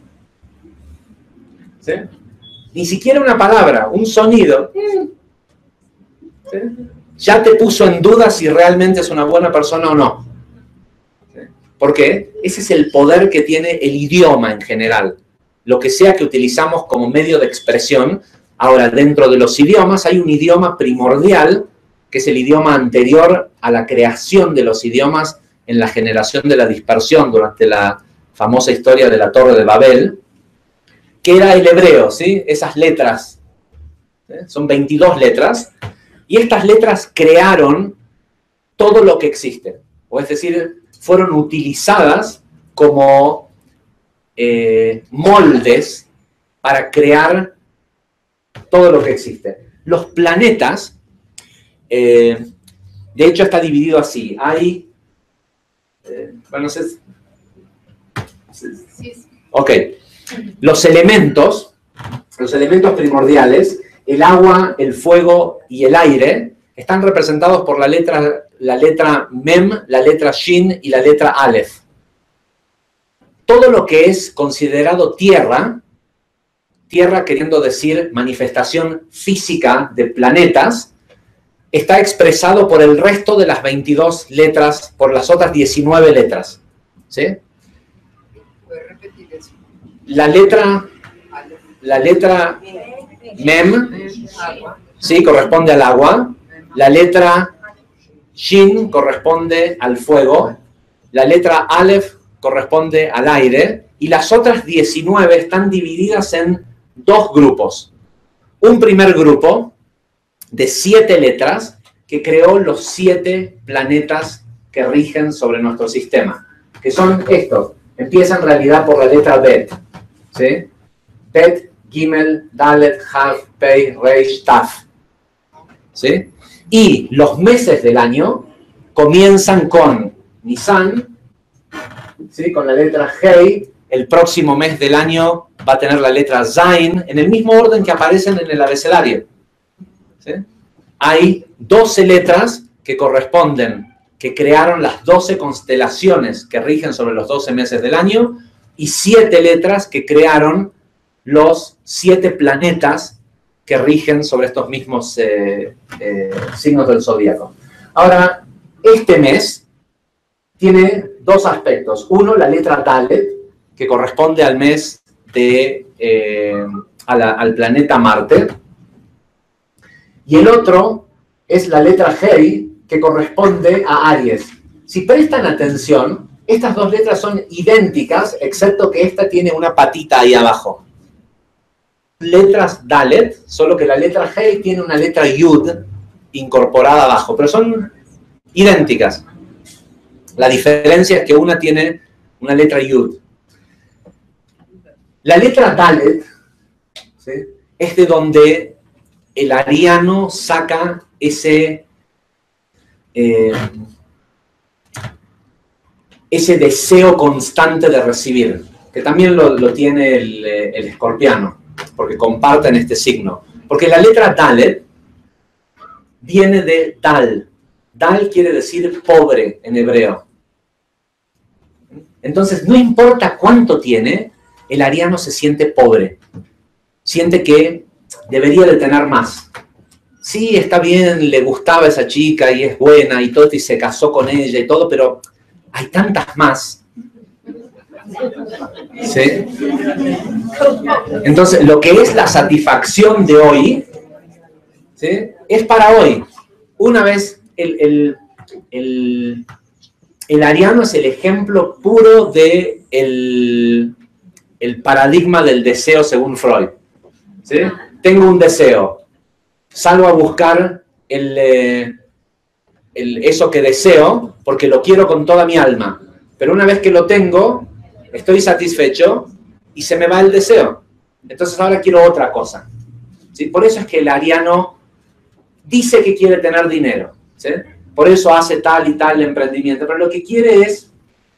¿Sí? Ni siquiera una palabra, un sonido. ¿Sí? Ya te puso en duda si realmente es una buena persona o no. ¿Sí? ¿Por qué? Ese es el poder que tiene el idioma en general. Lo que sea que utilizamos como medio de expresión. Ahora, dentro de los idiomas hay un idioma primordial, que es el idioma anterior a la creación de los idiomas en la generación de la dispersión durante la famosa historia de la Torre de Babel, que era el hebreo, ¿sí? Esas letras, ¿sí? Son veintidós letras, y estas letras crearon todo lo que existe, o es decir, fueron utilizadas como eh, moldes para crear todo lo que existe. Los planetas, eh, de hecho está dividido así, hay, eh, bueno, no sé, ok, los elementos, los elementos primordiales, el agua, el fuego y el aire, están representados por la letra, la letra Mem, la letra Shin y la letra Aleph. Todo lo que es considerado tierra, tierra queriendo decir manifestación física de planetas, está expresado por el resto de las veintidós letras, por las otras diecinueve letras. ¿Sí? ¿Puedes repetir eso? La letra, la letra Mem, sí, corresponde al agua. La letra Shin corresponde al fuego. La letra Aleph corresponde al aire. Y las otras diecinueve están divididas en dos grupos. Un primer grupo de siete letras que creó los siete planetas que rigen sobre nuestro sistema, que son estos. Empieza en realidad por la letra Bet, ¿sí? Bet, Gimel, Dalet, Haf, Pei, Reish, Taf, ¿sí? Y los meses del año comienzan con Nisan, ¿sí? Con la letra Hei. El próximo mes del año va a tener la letra Zain, en el mismo orden que aparecen en el abecedario. ¿Sí? Hay doce letras que corresponden, que crearon las doce constelaciones que rigen sobre los doce meses del año, y siete letras que crearon los siete planetas que rigen sobre estos mismos eh, eh, signos del zodíaco. Ahora, este mes tiene dos aspectos. Uno, la letra Dalet, que corresponde al mes de, eh, a la, al planeta Marte. Y el otro es la letra Hei, que corresponde a Aries. Si prestan atención, estas dos letras son idénticas, excepto que esta tiene una patita ahí abajo. Letras Dalet, solo que la letra Hei tiene una letra Yud incorporada abajo, pero son idénticas. La diferencia es que una tiene una letra Yud. La letra Dalet, ¿sí?, es de donde el ariano saca ese, eh, ese deseo constante de recibir, que también lo, lo tiene el, el escorpiano, porque comparten este signo. Porque la letra Dalet viene de Dal. Dal quiere decir pobre en hebreo. Entonces, no importa cuánto tiene, el ariano se siente pobre. Siente que debería de tener más. Sí, está bien, le gustaba esa chica y es buena y todo, y se casó con ella y todo, pero hay tantas más. ¿Sí? Entonces, lo que es la satisfacción de hoy, ¿sí?, es para hoy. Una vez, el, el, el, el ariano es el ejemplo puro de el, el paradigma del deseo según Freud. ¿Sí? Tengo un deseo, salgo a buscar el, eh, el, eso que deseo porque lo quiero con toda mi alma. Pero una vez que lo tengo, estoy satisfecho y se me va el deseo. Entonces ahora quiero otra cosa. ¿Sí? Por eso es que el ariano dice que quiere tener dinero. ¿Sí? Por eso hace tal y tal emprendimiento. Pero lo que quiere es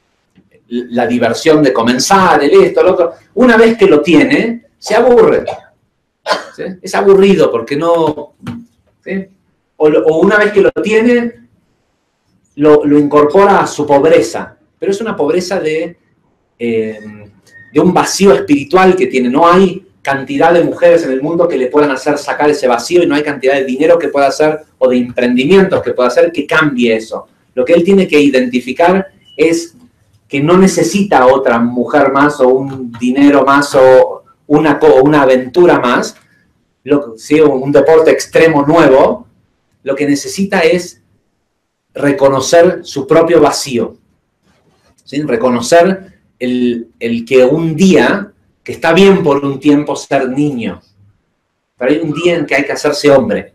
la diversión de comenzar, el esto, lo otro. Una vez que lo tiene, se aburre. ¿Sí? Es aburrido porque no... ¿Sí? O, o una vez que lo tiene, lo, lo incorpora a su pobreza. Pero es una pobreza de, eh, de un vacío espiritual que tiene. No hay cantidad de mujeres en el mundo que le puedan hacer sacar ese vacío y no hay cantidad de dinero que pueda hacer o de emprendimientos que pueda hacer que cambie eso. Lo que él tiene que identificar es que no necesita otra mujer más o un dinero más o una, una aventura más, lo, ¿sí?, un deporte extremo nuevo. Lo que necesita es reconocer su propio vacío. ¿Sí? Reconocer el, el que un día, que está bien por un tiempo ser niño, pero hay un día en que hay que hacerse hombre.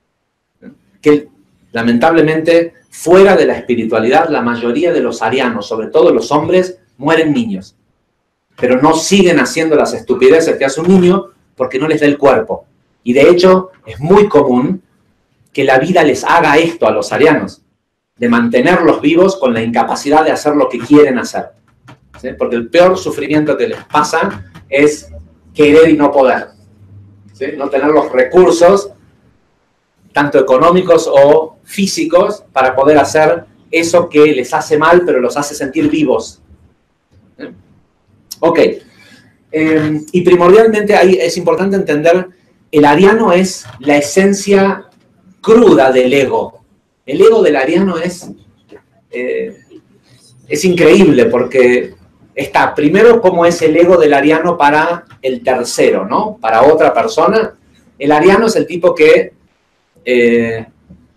Que lamentablemente, fuera de la espiritualidad, la mayoría de los arianos, sobre todo los hombres, mueren niños. Pero no siguen haciendo las estupideces que hace un niño porque no les da el cuerpo. Y de hecho, es muy común que la vida les haga esto a los arianos, de mantenerlos vivos con la incapacidad de hacer lo que quieren hacer. ¿Sí? Porque el peor sufrimiento que les pasa es querer y no poder. ¿Sí? No tener los recursos, tanto económicos o físicos, para poder hacer eso que les hace mal, pero los hace sentir vivos. ¿Sí? Ok. Eh, y primordialmente ahí es importante entender, el ariano es la esencia cruda del ego. El ego del ariano es, eh, es increíble porque está primero como es el ego del ariano para el tercero, ¿no? Para otra persona. El ariano es el tipo que eh,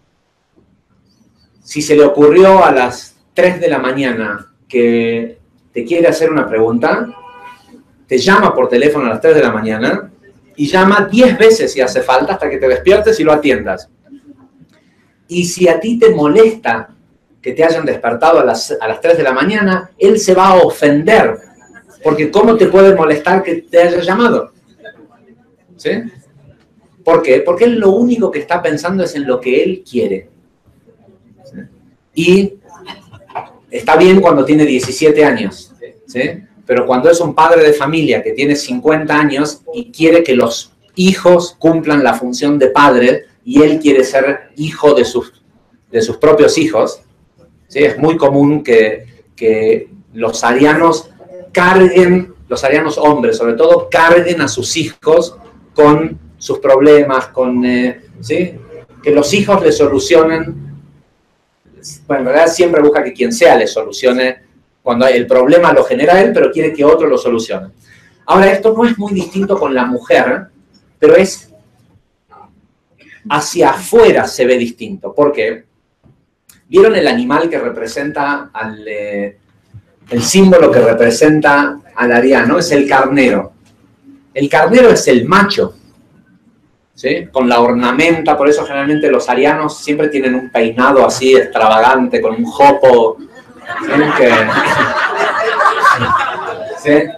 si se le ocurrió a las tres de la mañana que te quiere hacer una pregunta, te llama por teléfono a las tres de la mañana y llama diez veces si hace falta hasta que te despiertes y lo atiendas. Y si a ti te molesta que te hayan despertado a las, a las tres de la mañana, él se va a ofender. Porque ¿cómo te puede molestar que te haya llamado? ¿Sí? ¿Por qué? Porque él lo único que está pensando es en lo que él quiere. ¿Sí? Y está bien cuando tiene diecisiete años, ¿sí? Pero cuando es un padre de familia que tiene cincuenta años y quiere que los hijos cumplan la función de padre, y él quiere ser hijo de sus, de sus propios hijos, ¿sí? Es muy común que, que los arianos carguen, los arianos hombres sobre todo, carguen a sus hijos con sus problemas, con, eh, ¿sí? Que los hijos le solucionen. Bueno, en realidad siempre busca que quien sea le solucione, cuando el problema lo genera él, pero quiere que otro lo solucione. Ahora, esto no es muy distinto con la mujer, pero es hacia afuera se ve distinto. ¿Por qué? ¿Vieron el animal que representa al... Eh, el símbolo que representa al ariano? Es el carnero. El carnero es el macho, ¿sí? Con la ornamenta, por eso generalmente los arianos siempre tienen un peinado así extravagante, con un jopo, ¿sí? Que, ¿sí?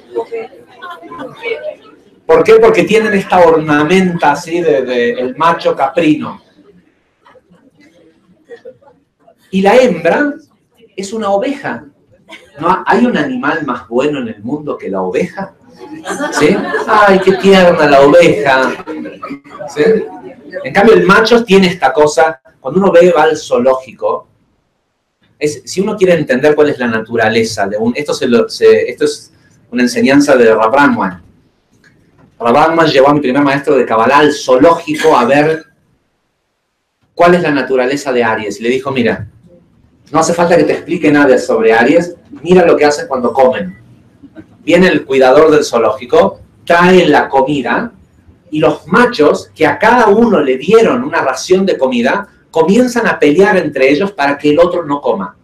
¿Por qué? Porque tienen esta ornamenta así de, de el macho caprino. Y la hembra es una oveja. ¿No hay un animal más bueno en el mundo que la oveja? ¿Sí? ¡Ay, qué tierna la oveja! ¿Sí? En cambio, el macho tiene esta cosa, cuando uno ve, va al zoológico, es, si uno quiere entender cuál es la naturaleza de un... Esto, se lo, se, esto es una enseñanza de Rav Brahman. Rav Brahman llevó a mi primer maestro de Kabbalah al zoológico a ver cuál es la naturaleza de Aries. Y le dijo, mira, no hace falta que te explique nada sobre Aries, mira lo que hacen cuando comen. Viene el cuidador del zoológico, trae la comida, y los machos, que a cada uno le dieron una ración de comida, comienzan a pelear entre ellos para que el otro no coma.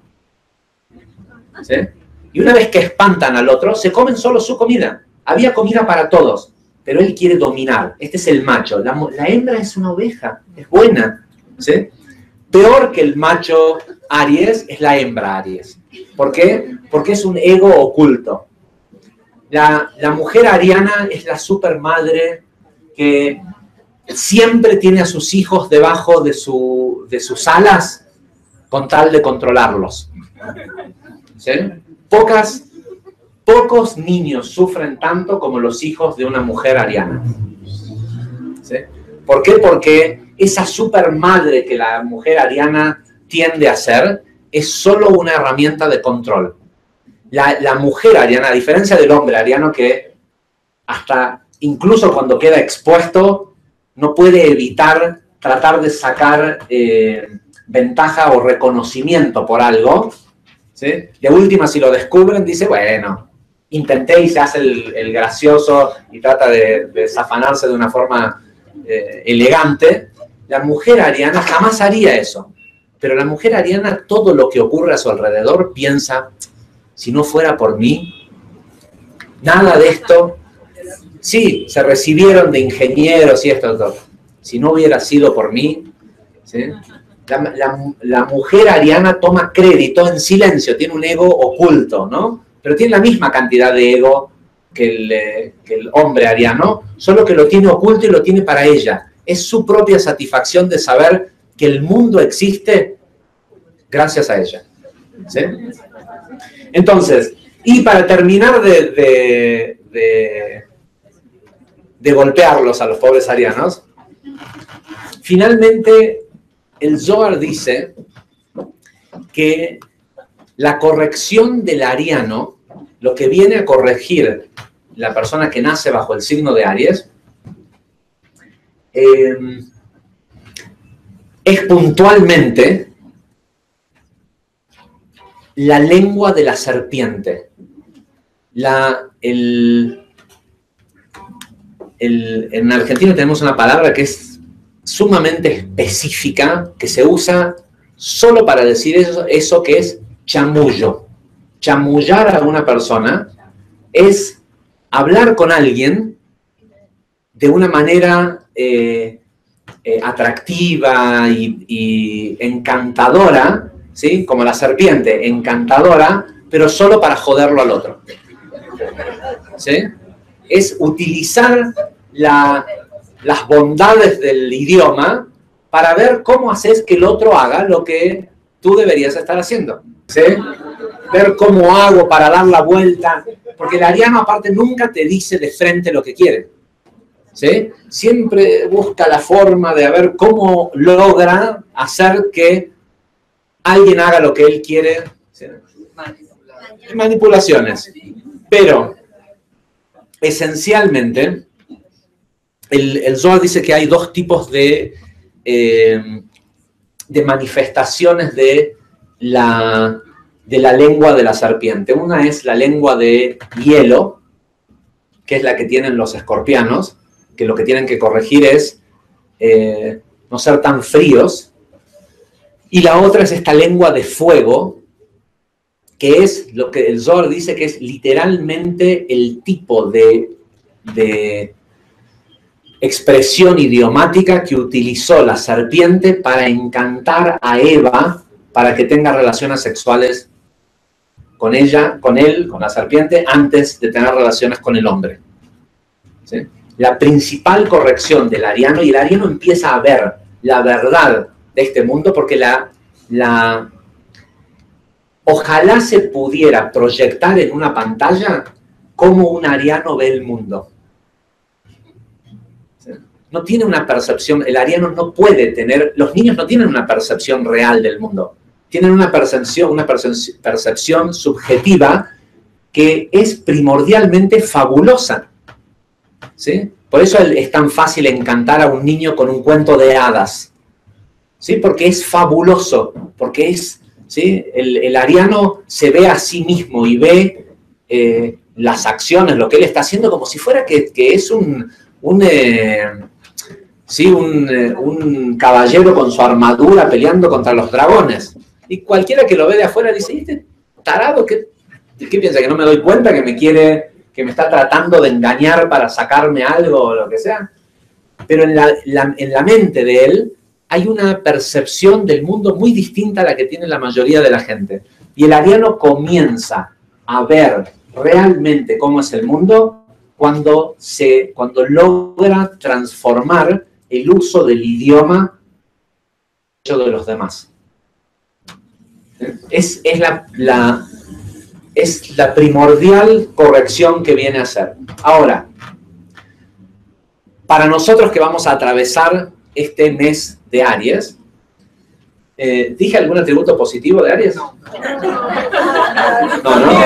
¿Sí? Y una vez que espantan al otro, se comen solo su comida. Había comida para todos, pero él quiere dominar. Este es el macho. La, la hembra es una oveja, es buena. ¿Sí? Peor que el macho Aries es la hembra Aries. ¿Por qué? Porque es un ego oculto. La, la mujer ariana es la supermadre que siempre tiene a sus hijos debajo de, su, de sus alas con tal de controlarlos. ¿Sí? Pocas, pocos niños sufren tanto como los hijos de una mujer ariana. ¿Sí? ¿Por qué? Porque esa supermadre que la mujer ariana tiende a ser es solo una herramienta de control. La, la mujer ariana, a diferencia del hombre ariano que hasta incluso cuando queda expuesto no puede evitar tratar de sacar eh, ventaja o reconocimiento por algo, ¿sí? De última, si lo descubren, dice, bueno, intenté y se hace el, el gracioso y trata de, de zafanarse de una forma eh, elegante. La mujer ariana jamás haría eso. Pero la mujer ariana, todo lo que ocurre a su alrededor, piensa, si no fuera por mí, nada de esto. Sí, se recibieron de ingenieros y esto, todo. Si no hubiera sido por mí, ¿sí? la, la, la mujer ariana toma crédito en silencio, tiene un ego oculto, ¿no? Pero tiene la misma cantidad de ego que el, que el hombre ariano, solo que lo tiene oculto y lo tiene para ella. Es su propia satisfacción de saber que el mundo existe gracias a ella. ¿Sí? Entonces, y para terminar de, de, de, de golpearlos a los pobres arianos, finalmente el Zohar dice que la corrección del ariano, lo que viene a corregir la persona que nace bajo el signo de Aries, eh, es puntualmente la lengua de la serpiente. La, el, el, en Argentina tenemos una palabra que es sumamente específica, que se usa solo para decir eso, eso que es chamullo. Chamullar a una persona es hablar con alguien de una manera eh, eh, atractiva y, y encantadora, ¿sí? Como la serpiente, encantadora, pero solo para joderlo al otro. ¿Sí? Es utilizar la, las bondades del idioma para ver cómo haces que el otro haga lo que tú deberías estar haciendo. ¿Sí? Ver cómo hago para dar la vuelta. Porque el ariano, aparte, nunca te dice de frente lo que quiere. ¿Sí? Siempre busca la forma de ver cómo logra hacer que alguien haga lo que él quiere. ¿Sí? Manipulaciones. Pero, esencialmente, el, el Zohar dice que hay dos tipos de, eh, de manifestaciones de la, de la lengua de la serpiente. Una es la lengua de hielo, que es la que tienen los escorpianos, que lo que tienen que corregir es eh, no ser tan fríos. Y la otra es esta lengua de fuego, que es lo que el Zohar dice que es literalmente el tipo de, de expresión idiomática que utilizó la serpiente para encantar a Eva para que tenga relaciones sexuales con ella, con él, con la serpiente, antes de tener relaciones con el hombre. ¿Sí? La principal corrección del ariano, y el ariano empieza a ver la verdad de este mundo porque la... la ojalá se pudiera proyectar en una pantalla cómo un ariano ve el mundo. No tiene una percepción, el ariano no puede tener, los niños no tienen una percepción real del mundo. Tienen una percepción, una percepción subjetiva que es primordialmente fabulosa. ¿Sí? Por eso es tan fácil encantar a un niño con un cuento de hadas. ¿Sí? Porque es fabuloso, porque es, ¿sí? el, el ariano se ve a sí mismo y ve eh, las acciones, lo que él está haciendo, como si fuera que, que es un, un, eh, ¿sí? un, eh, un caballero con su armadura peleando contra los dragones. Y cualquiera que lo ve de afuera dice, ¿este tarado qué, qué piensa? ¿Que no me doy cuenta? ¿Que me quiere, que me está tratando de engañar para sacarme algo o lo que sea? Pero en la, la, en la mente de él hay una percepción del mundo muy distinta a la que tiene la mayoría de la gente. Y el ariano comienza a ver realmente cómo es el mundo cuando, se, cuando logra transformar el uso del idioma de los demás. Es, es, la, la, es la primordial corrección que viene a hacer. Ahora, para nosotros que vamos a atravesar este mes de Aries, eh, ¿dije algún atributo positivo de Aries? No, no. ¿No?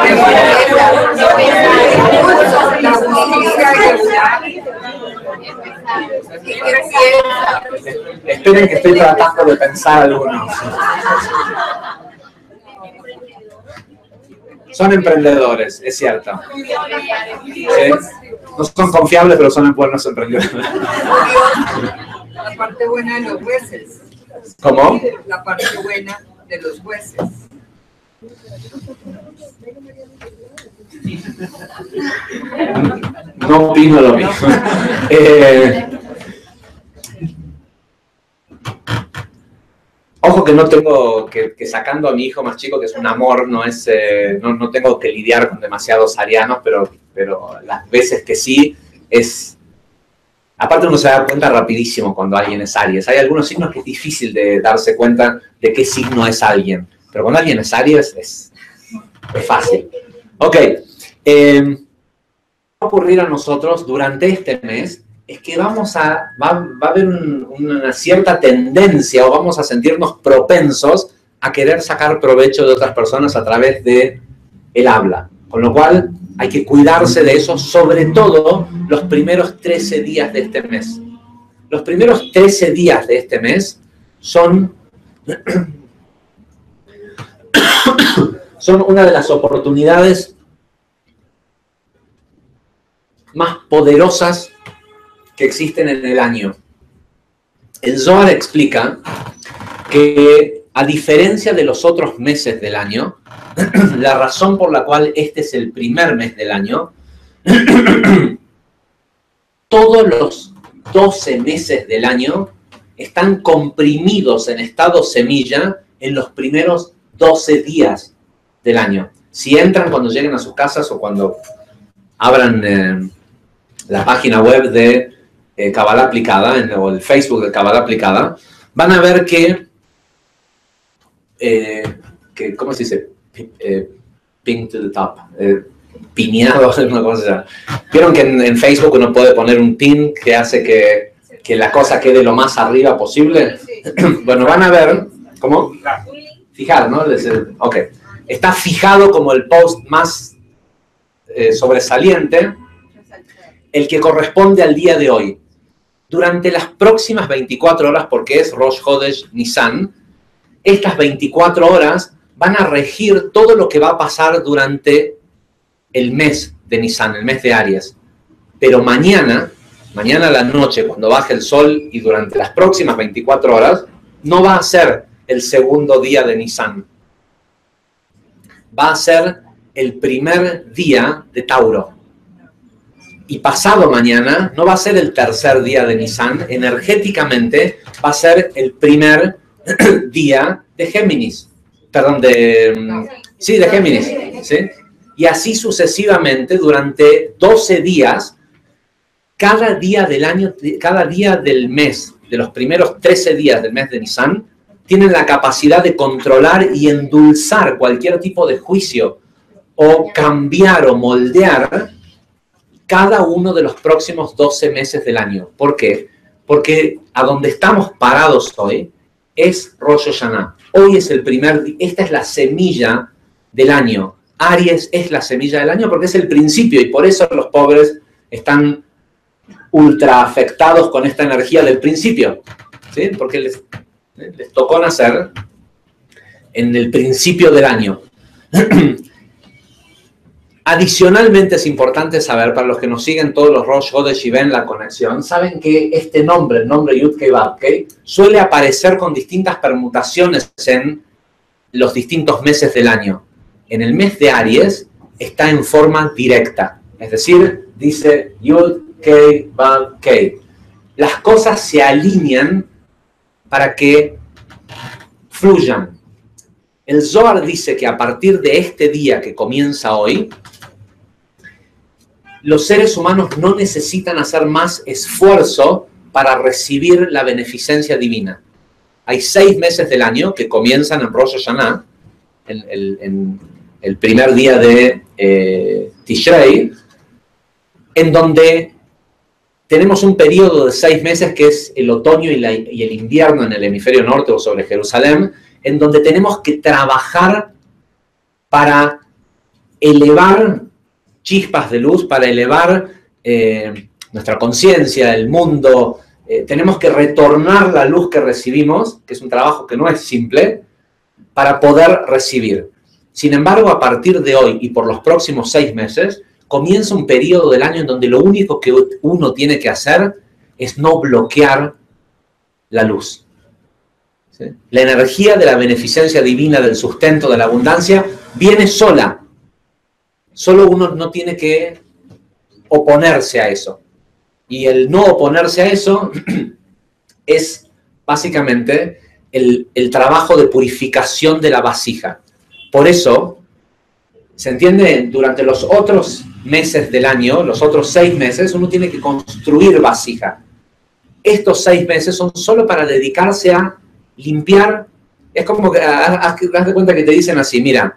Esperen que estoy tratando de pensar algunos. Son emprendedores, es cierto. ¿Sí? No son confiables, pero son buenos emprendedores. La parte buena de los jueces. ¿Cómo? La parte buena de los jueces. No opino lo mismo. Eh, ojo que no tengo, que, que sacando a mi hijo más chico, que es un amor, no, es, eh, no, no tengo que lidiar con demasiados arianos, pero, pero las veces que sí, es... Aparte uno se da cuenta rapidísimo cuando alguien es Aries. Hay algunos signos que es difícil de darse cuenta de qué signo es alguien. Pero cuando alguien es Aries, es, es fácil. Ok. Eh, lo que va a ocurrir a nosotros durante este mes es que vamos a, va, va a haber un, una cierta tendencia o vamos a sentirnos propensos a querer sacar provecho de otras personas a través de el habla. Con lo cual hay que cuidarse de eso, sobre todo los primeros trece días de este mes. Los primeros trece días de este mes son, son una de las oportunidades más poderosas que existen en el año. El Zohar explica que, a diferencia de los otros meses del año, la razón por la cual este es el primer mes del año, todos los doce meses del año están comprimidos en estado semilla en los primeros doce días del año. Si entran cuando lleguen a sus casas o cuando abran eh, la página web de eh, Kabbalah Aplicada en, o el Facebook de Kabbalah Aplicada, van a ver que, eh, que ¿cómo se dice? Eh, pin to the top, eh, pineado, no cómo se llama. Vieron que en, en Facebook uno puede poner un pin que hace que, que la cosa quede lo más arriba posible. Bueno, van a ver, ¿cómo? Fijar, ¿no? Ok. Está fijado como el post más eh, sobresaliente, el que corresponde al día de hoy. Durante las próximas veinticuatro horas, porque es Rosh Chodesh Nisan, estas veinticuatro horas van a regir todo lo que va a pasar durante el mes de Nisan, el mes de Aries. Pero mañana, mañana a la noche, cuando baje el sol y durante las próximas veinticuatro horas, no va a ser el segundo día de Nisan. Va a ser el primer día de Tauro. Y pasado mañana no va a ser el tercer día de Nisan, energéticamente va a ser el primer día de Géminis. Perdón, de... Sí, de Géminis. ¿Sí? Y así sucesivamente durante doce días, cada día del año, cada día del mes, de los primeros trece días del mes de Nisan, tienen la capacidad de controlar y endulzar cualquier tipo de juicio o cambiar o moldear cada uno de los próximos doce meses del año. ¿Por qué? Porque a donde estamos parados hoy es Rosh Hashanah. Hoy es el primer día, esta es la semilla del año. Aries es la semilla del año porque es el principio y por eso los pobres están ultra afectados con esta energía del principio, ¿sí? Porque les, les tocó nacer en el principio del año. Adicionalmente es importante saber, para los que nos siguen todos los Rosh Hodesh y ven la conexión, saben que este nombre, el nombre Yud-Kei Vav-Kei, suele aparecer con distintas permutaciones en los distintos meses del año. En el mes de Aries está en forma directa, es decir, dice Yud-Kei Vav-Kei. Las cosas se alinean para que fluyan. El Zohar dice que a partir de este día que comienza hoy, los seres humanos no necesitan hacer más esfuerzo para recibir la beneficencia divina. Hay seis meses del año que comienzan en Rosh Hashanah, en, en, en el primer día de eh, Tishrei, en donde tenemos un periodo de seis meses que es el otoño y, la, y el invierno en el hemisferio norte o sobre Jerusalén, en donde tenemos que trabajar para elevar chispas de luz, para elevar eh, nuestra conciencia, el mundo. Eh, tenemos que retornar la luz que recibimos, que es un trabajo que no es simple, para poder recibir. Sin embargo, a partir de hoy y por los próximos seis meses, comienza un periodo del año en donde lo único que uno tiene que hacer es no bloquear la luz. ¿Sí? La energía de la beneficencia divina, del sustento, de la abundancia, viene sola. Solo uno no tiene que oponerse a eso. Y el no oponerse a eso es básicamente el, el trabajo de purificación de la vasija. Por eso, ¿se entiende? Durante los otros meses del año, los otros seis meses, uno tiene que construir vasija. Estos seis meses son solo para dedicarse a limpiar. Es como que, haz, haz de cuenta que te dicen así, mira,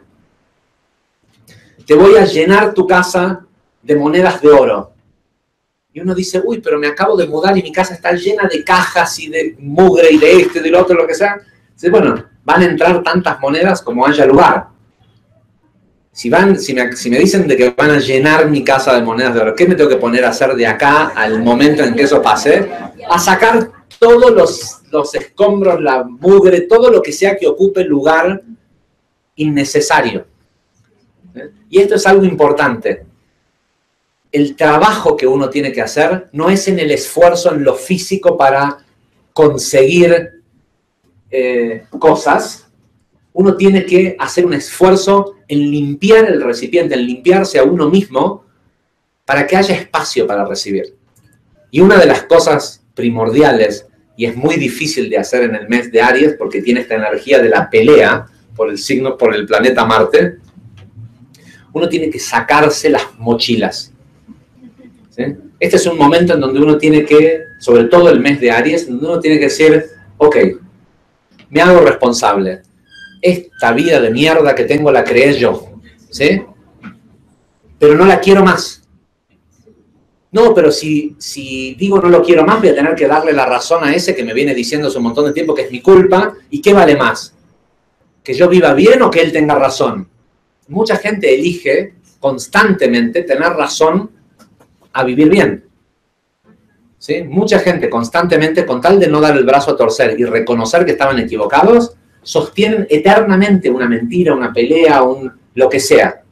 te voy a llenar tu casa de monedas de oro. Y uno dice, uy, pero me acabo de mudar y mi casa está llena de cajas y de mugre y de esto y del otro, lo que sea. Dice, bueno, van a entrar tantas monedas como haya lugar. Si, van, si, me, si me dicen de que van a llenar mi casa de monedas de oro, ¿qué me tengo que poner a hacer de acá al momento en que eso pase? A sacar todos los, los escombros, la mugre, todo lo que sea que ocupe lugar innecesario. Y esto es algo importante. El trabajo que uno tiene que hacer no es en el esfuerzo en lo físico para conseguir eh, cosas. Uno tiene que hacer un esfuerzo en limpiar el recipiente, en limpiarse a uno mismo para que haya espacio para recibir. Y una de las cosas primordiales, y es muy difícil de hacer en el mes de Aries porque tiene esta energía de la pelea por el signo, por el planeta Marte, uno tiene que sacarse las mochilas. ¿Sí? Este es un momento en donde uno tiene que, sobre todo el mes de Aries, donde uno tiene que decir, ok, me hago responsable. Esta vida de mierda que tengo la creé yo, ¿sí? Pero no la quiero más. No, pero si, si digo no lo quiero más, voy a tener que darle la razón a ese que me viene diciendo hace un montón de tiempo que es mi culpa. ¿Y qué vale más? ¿Que yo viva bien o que él tenga razón? Mucha gente elige constantemente tener razón a vivir bien. ¿Sí? Mucha gente constantemente, con tal de no dar el brazo a torcer y reconocer que estaban equivocados, sostienen eternamente una mentira, una pelea, un, lo que sea.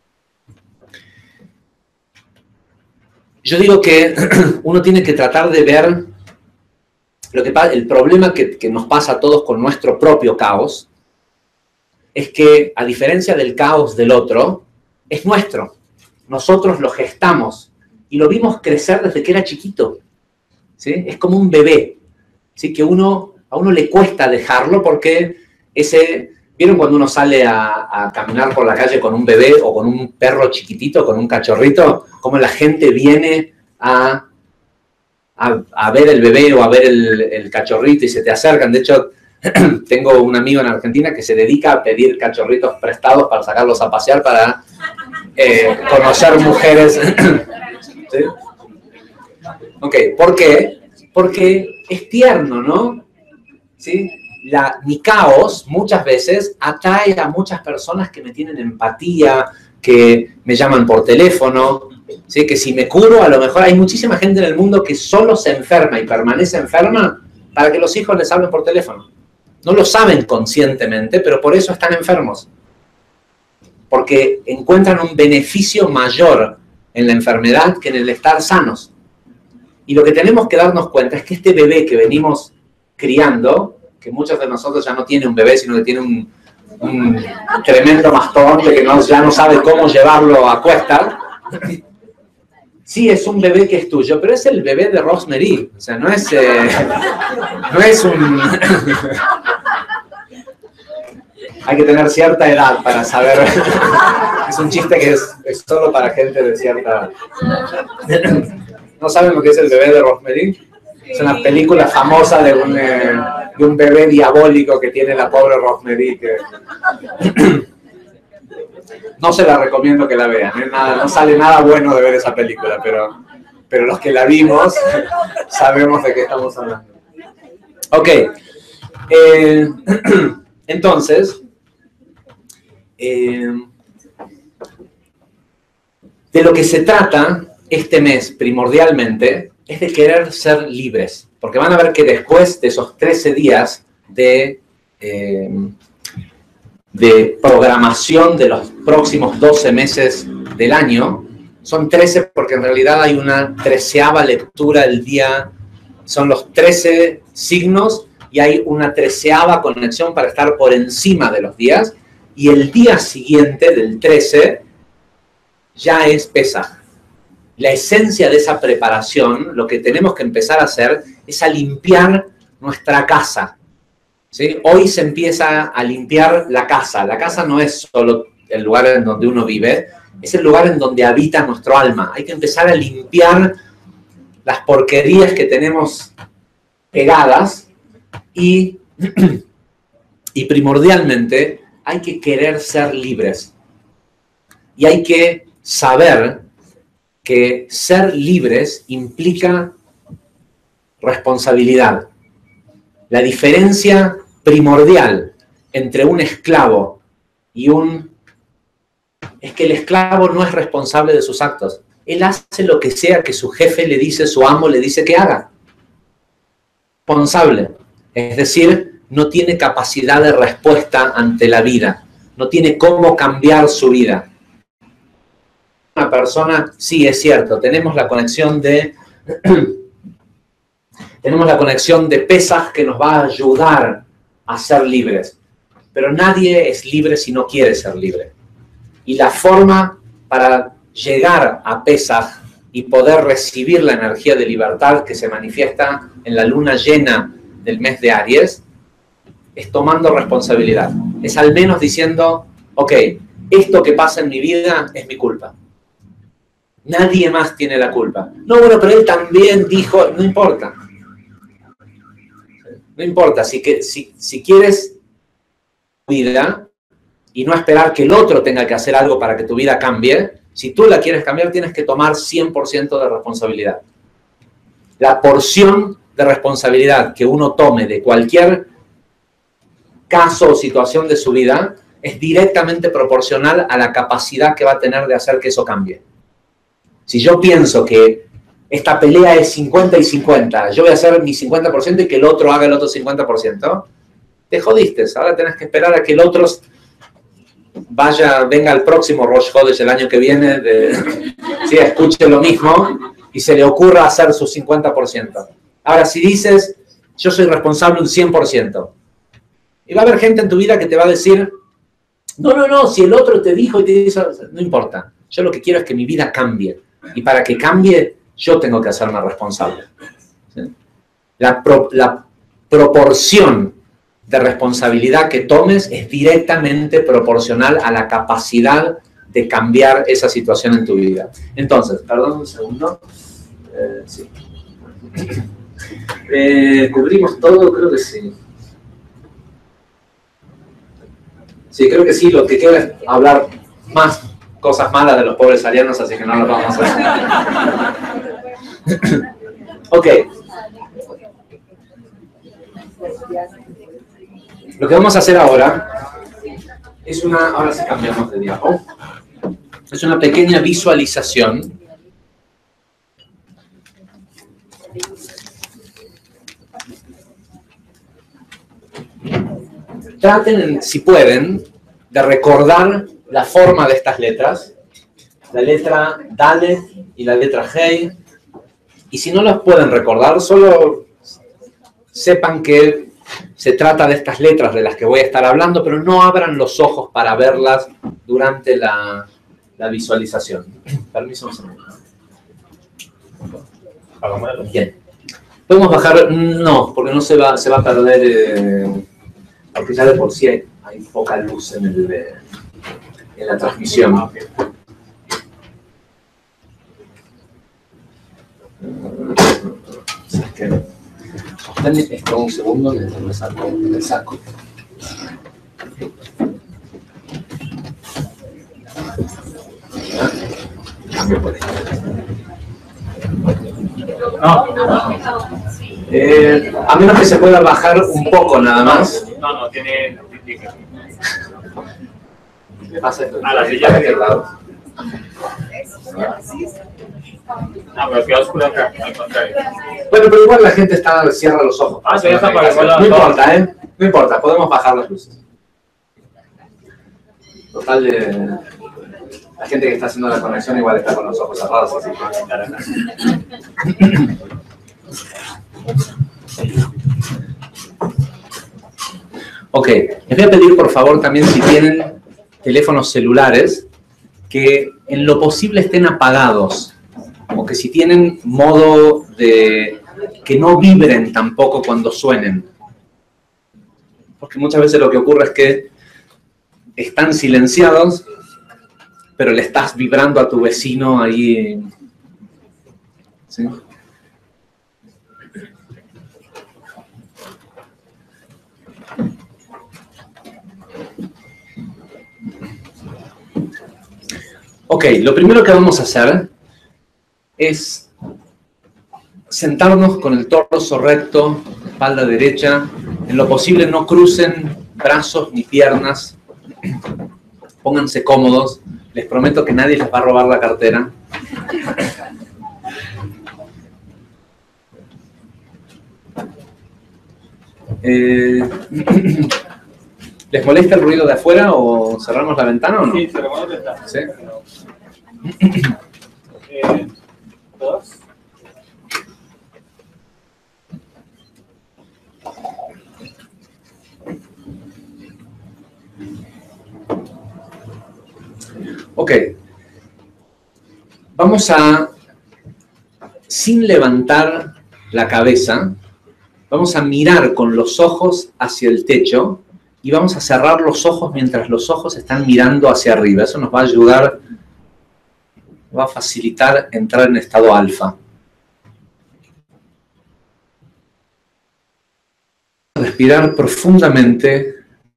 Yo digo que uno tiene que tratar de ver lo que pasa, el problema que, que nos pasa a todos con nuestro propio caos, es que, a diferencia del caos del otro, es nuestro. Nosotros lo gestamos y lo vimos crecer desde que era chiquito. ¿Sí? Es como un bebé. ¿Sí? Que uno, a uno le cuesta dejarlo porque ese... ¿Vieron cuando uno sale a, a caminar por la calle con un bebé o con un perro chiquitito, con un cachorrito? Cómo la gente viene a, a, a ver el bebé o a ver el, el cachorrito y se te acercan. De hecho, Tengo un amigo en Argentina que se dedica a pedir cachorritos prestados para sacarlos a pasear, para eh, conocer mujeres. ¿Sí? Ok, ¿por qué? Porque es tierno, ¿no? ¿Sí? La, mi caos muchas veces atrae a muchas personas que me tienen empatía, que me llaman por teléfono, ¿sí? Que si me curo, a lo mejor hay muchísima gente en el mundo que solo se enferma y permanece enferma para que los hijos les hablen por teléfono. No lo saben conscientemente, pero por eso están enfermos. Porque encuentran un beneficio mayor en la enfermedad que en el estar sanos. Y lo que tenemos que darnos cuenta es que este bebé que venimos criando, que muchos de nosotros ya no tiene un bebé, sino que tiene un, un tremendo mastodonte que no, ya no sabe cómo llevarlo a cuestas. Sí, es un bebé que es tuyo, pero es el bebé de Rosemary. O sea, no es, eh, no es un... Hay que tener cierta edad para saber. Es un chiste que es, es solo para gente de cierta edad. ¿No saben lo que es el bebé de Rosemary? Es una película famosa de un, eh, de un bebé diabólico que tiene la pobre Rosemary. Que... No se la recomiendo que la vean. ¿eh? Nada, no sale nada bueno de ver esa película, pero, pero los que la vimos sabemos de qué estamos hablando. Ok. Eh, entonces, eh, de lo que se trata este mes primordialmente es de querer ser libres. Porque van a ver que después de esos trece días de... Eh, de programación de los próximos doce meses del año, son trece porque en realidad hay una treceava lectura del día, son los trece signos y hay una treceava conexión para estar por encima de los días, y el día siguiente del trece ya es Pesaj. La esencia de esa preparación, lo que tenemos que empezar a hacer es a limpiar nuestra casa. ¿Sí? Hoy se empieza a limpiar la casa. La casa no es solo el lugar en donde uno vive, es el lugar en donde habita nuestro alma. Hay que empezar a limpiar las porquerías que tenemos pegadas y, y primordialmente hay que querer ser libres. Y hay que saber que ser libres implica responsabilidad. La diferencia primordial entre un esclavo y un... es que el esclavo no es responsable de sus actos. Él hace lo que sea que su jefe le dice, su amo le dice que haga. Responsable. Es decir, no tiene capacidad de respuesta ante la vida. No tiene cómo cambiar su vida. Una persona, sí, es cierto, tenemos la conexión de... tenemos la conexión de Pesaj que nos va a ayudar a ser libres. Pero nadie es libre si no quiere ser libre. Y la forma para llegar a Pesaj y poder recibir la energía de libertad que se manifiesta en la luna llena del mes de Aries es tomando responsabilidad. Es al menos diciendo, ok, esto que pasa en mi vida es mi culpa. Nadie más tiene la culpa. No, bueno, pero él también dijo, no importa. No importa, si, que, si, si quieres tu vida y no esperar que el otro tenga que hacer algo para que tu vida cambie, si tú la quieres cambiar, tienes que tomar cien por ciento de responsabilidad. La porción de responsabilidad que uno tome de cualquier caso o situación de su vida es directamente proporcional a la capacidad que va a tener de hacer que eso cambie. Si yo pienso que esta pelea es cincuenta y cincuenta, yo voy a hacer mi cincuenta por ciento y que el otro haga el otro cincuenta por ciento, te jodiste. Ahora tenés que esperar a que el otro vaya, venga al próximo Rosh Chodesh el año que viene, de, ¿sí? Escuche lo mismo y se le ocurra hacer su cincuenta por ciento. Ahora, si dices, yo soy responsable un cien por ciento, y va a haber gente en tu vida que te va a decir, no, no, no, si el otro te dijo y te dijo, no importa, yo lo que quiero es que mi vida cambie, y para que cambie, yo tengo que hacerme responsable. ¿Sí? La, pro, la proporción de responsabilidad que tomes es directamente proporcional a la capacidad de cambiar esa situación en tu vida. Entonces, perdón un segundo. Eh, sí. Eh, ¿Cubrimos todo? Creo que sí. Sí, creo que sí, lo que queda es hablar más cosas malas de los pobres arianos, así que no lo vamos a hacer. Ok. Lo que vamos a hacer ahora es una... Ahora sí cambiamos de diapo. Es una pequeña visualización. Traten, si pueden, de recordar la forma de estas letras. La letra Dalet y la letra Hei. Y si no las pueden recordar, solo sepan que se trata de estas letras de las que voy a estar hablando, pero no abran los ojos para verlas durante la, la visualización. Permiso un segundo. Bien. ¿Podemos bajar? No, porque no se va, se va a perder, eh, porque ya de por sí hay, hay poca luz en, el, eh, en la transmisión. ¿Sabes qué? Sostenme esto un segundo, le saco, le saco. ¿Ah? Cambio por esto. No. Eh, a menos que se pueda bajar un poco nada más. No, no, tiene... ¿Qué pasa esto? A la silla de aquel lado. No, pero queda oscuro acá, al contrario. Bueno, pero igual la gente está, cierra los ojos. Ah, sí, ya está para el No importa, ¿eh? No importa, podemos bajar las luces. Total, eh, la gente que está haciendo la conexión igual está con los ojos cerrados, así que... Ok, les voy a pedir por favor también, si tienen teléfonos celulares, que en lo posible estén apagados, o que si tienen modo de que no vibren tampoco cuando suenen, porque muchas veces lo que ocurre es que están silenciados, pero le estás vibrando a tu vecino ahí, ¿sí? Ok, lo primero que vamos a hacer es sentarnos con el torso recto, espalda derecha. En lo posible no crucen brazos ni piernas. Pónganse cómodos. Les prometo que nadie les va a robar la cartera. Eh, ¿Les molesta el ruido de afuera o cerramos la ventana o no? Sí, cerramos la ventana. ¿Sí? Eh, dos. Ok. Vamos a, sin levantar la cabeza, vamos a mirar con los ojos hacia el techo y vamos a cerrar los ojos mientras los ojos están mirando hacia arriba. Eso nos va a ayudar, va a facilitar entrar en estado alfa. Respirar profundamente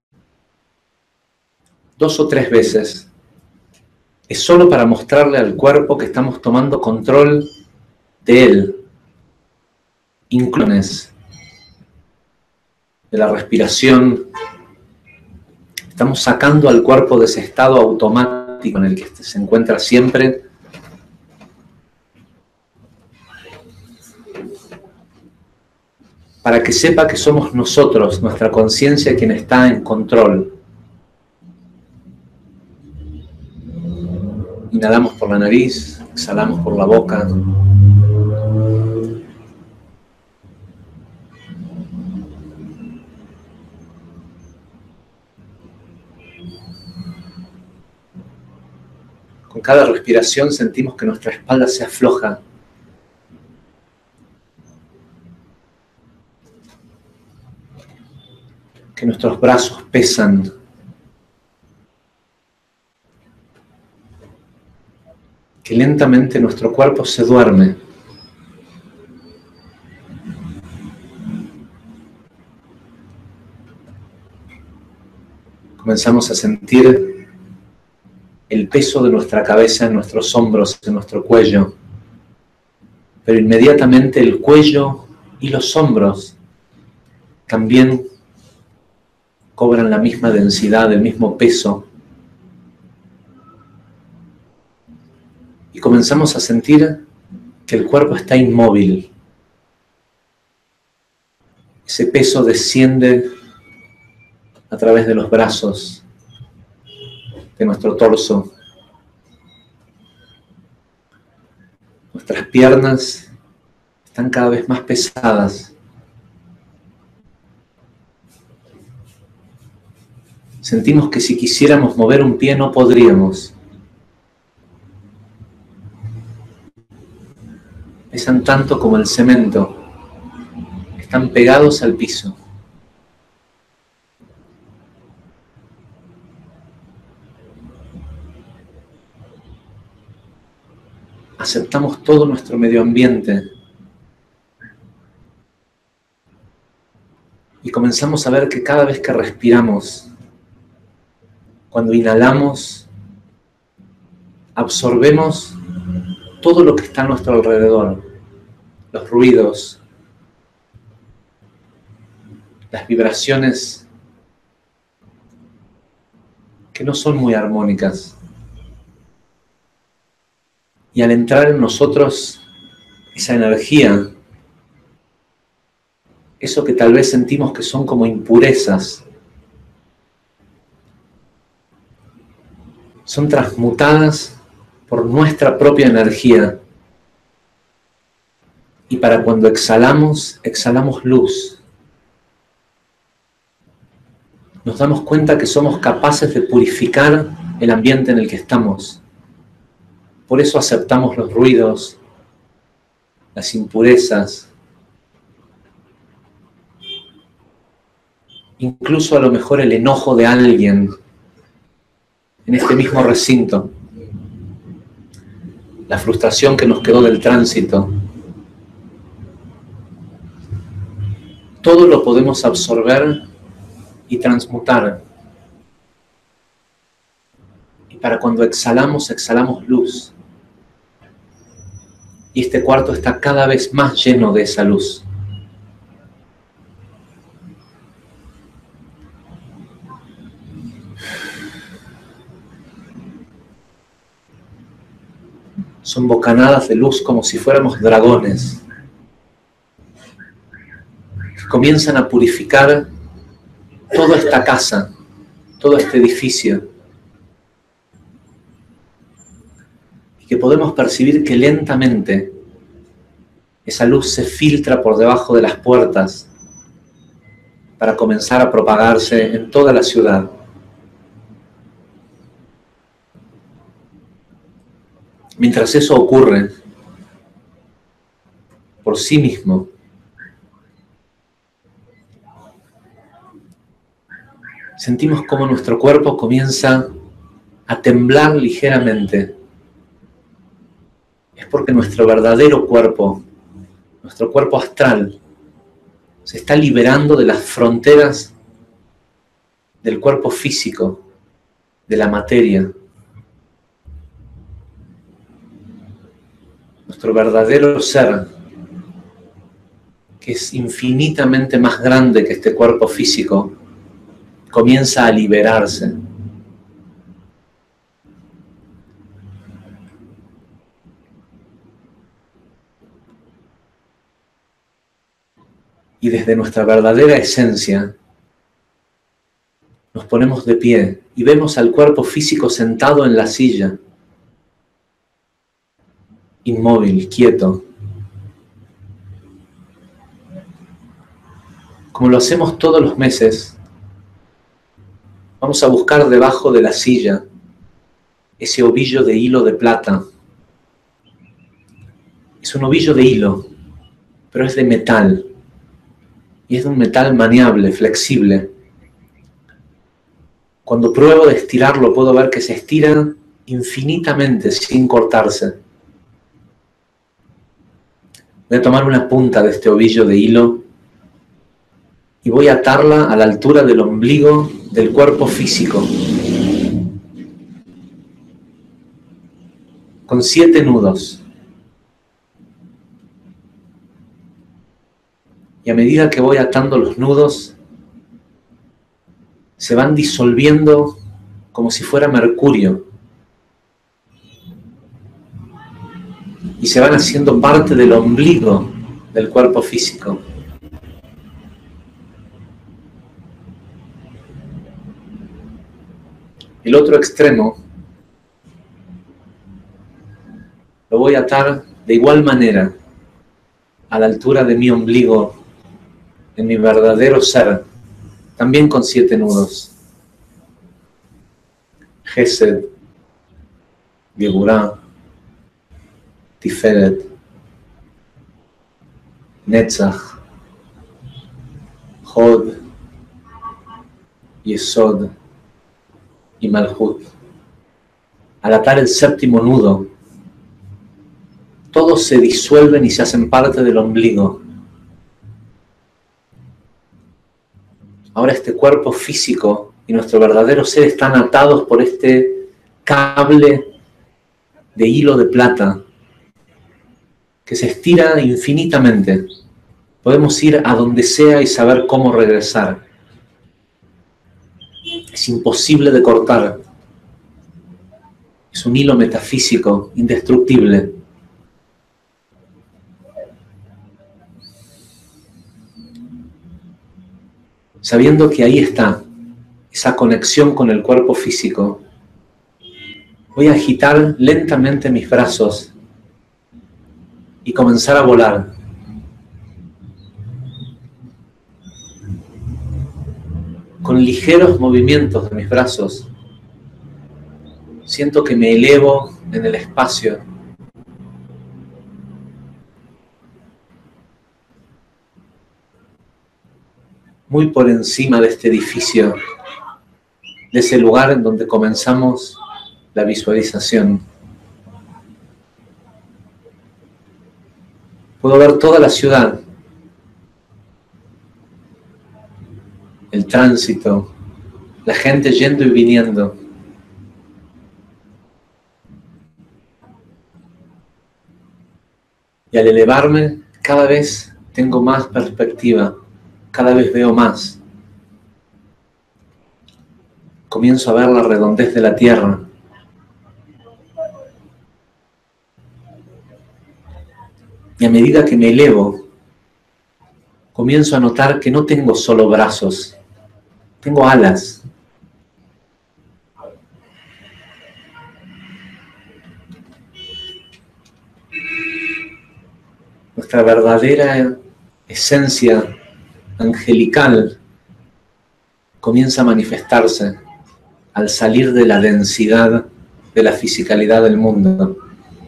dos o tres veces. Es solo para mostrarle al cuerpo que estamos tomando control de él. Inclusiones de la respiración. Estamos sacando al cuerpo de ese estado automático en el que se encuentra siempre. Para que sepa que somos nosotros, nuestra conciencia, quien está en control. Inhalamos por la nariz, exhalamos por la boca. Con cada respiración sentimos que nuestra espalda se afloja. Que nuestros brazos pesan. Que lentamente nuestro cuerpo se duerme. Comenzamos a sentir el peso de nuestra cabeza en nuestros hombros, en nuestro cuello. Pero inmediatamente el cuello y los hombros también cobran la misma densidad, el mismo peso. Y comenzamos a sentir que el cuerpo está inmóvil. Ese peso desciende a través de los brazos, de nuestro torso. Nuestras piernas están cada vez más pesadas. Sentimos que si quisiéramos mover un pie no podríamos. Pesan tanto como el cemento. Están pegados al piso. Aceptamos todo nuestro medio ambiente y comenzamos a ver que cada vez que respiramos, cuando inhalamos, absorbemos todo lo que está a nuestro alrededor, los ruidos, las vibraciones que no son muy armónicas. Y al entrar en nosotros esa energía, eso que tal vez sentimos que son como impurezas, son transmutadas por nuestra propia energía. Y para cuando exhalamos, exhalamos luz. Nos damos cuenta que somos capaces de purificar el ambiente en el que estamos. Por eso aceptamos los ruidos, las impurezas, incluso a lo mejor el enojo de alguien en este mismo recinto, la frustración que nos quedó del tránsito. Todo lo podemos absorber y transmutar. Y para cuando exhalamos, exhalamos luz. Y este cuarto está cada vez más lleno de esa luz. Son bocanadas de luz como si fuéramos dragones, que comienzan a purificar toda esta casa, todo este edificio. Y que podemos percibir que lentamente esa luz se filtra por debajo de las puertas para comenzar a propagarse en toda la ciudad. Mientras eso ocurre por sí mismo, sentimos cómo nuestro cuerpo comienza a temblar ligeramente. Es porque nuestro verdadero cuerpo, nuestro cuerpo astral, se está liberando de las fronteras del cuerpo físico, de la materia. Nuestro verdadero ser, que es infinitamente más grande que este cuerpo físico, comienza a liberarse. Y desde nuestra verdadera esencia, nos ponemos de pie y vemos al cuerpo físico sentado en la silla, inmóvil, quieto. Como lo hacemos todos los meses, vamos a buscar debajo de la silla ese ovillo de hilo de plata. Es un ovillo de hilo, pero es de metal. Y es de un metal maniable, flexible. Cuando pruebo de estirarlo, puedo ver que se estira infinitamente sin cortarse. Voy a tomar una punta de este ovillo de hilo y voy a atarla a la altura del ombligo del cuerpo físico, con siete nudos. Y a medida que voy atando los nudos, se van disolviendo como si fuera mercurio. Y se van haciendo parte del ombligo del cuerpo físico. El otro extremo lo voy a atar de igual manera a la altura de mi ombligo, en mi verdadero ser, también con siete nudos. Gesed, Geburah, Tiferet, Netzach, Hod, Yesod y Malhut. Al atar el séptimo nudo, todos se disuelven y se hacen parte del ombligo. Ahora este cuerpo físico y nuestro verdadero ser están atados por este cable de hilo de plata que se estira infinitamente. Podemos ir a donde sea y saber cómo regresar. Es imposible de cortar. Es un hilo metafísico, indestructible. Sabiendo que ahí está esa conexión con el cuerpo físico, voy a agitar lentamente mis brazos y comenzar a volar. Con ligeros movimientos de mis brazos, siento que me elevo en el espacio. Muy por encima de este edificio, de ese lugar en donde comenzamos la visualización. Puedo ver toda la ciudad, el tránsito, la gente yendo y viniendo. Y al elevarme, cada vez tengo más perspectiva. Cada vez veo más. Comienzo a ver la redondez de la tierra. Y a medida que me elevo, comienzo a notar que no tengo solo brazos, tengo alas. Nuestra verdadera esencia angelical comienza a manifestarse al salir de la densidad de la fisicalidad del mundo.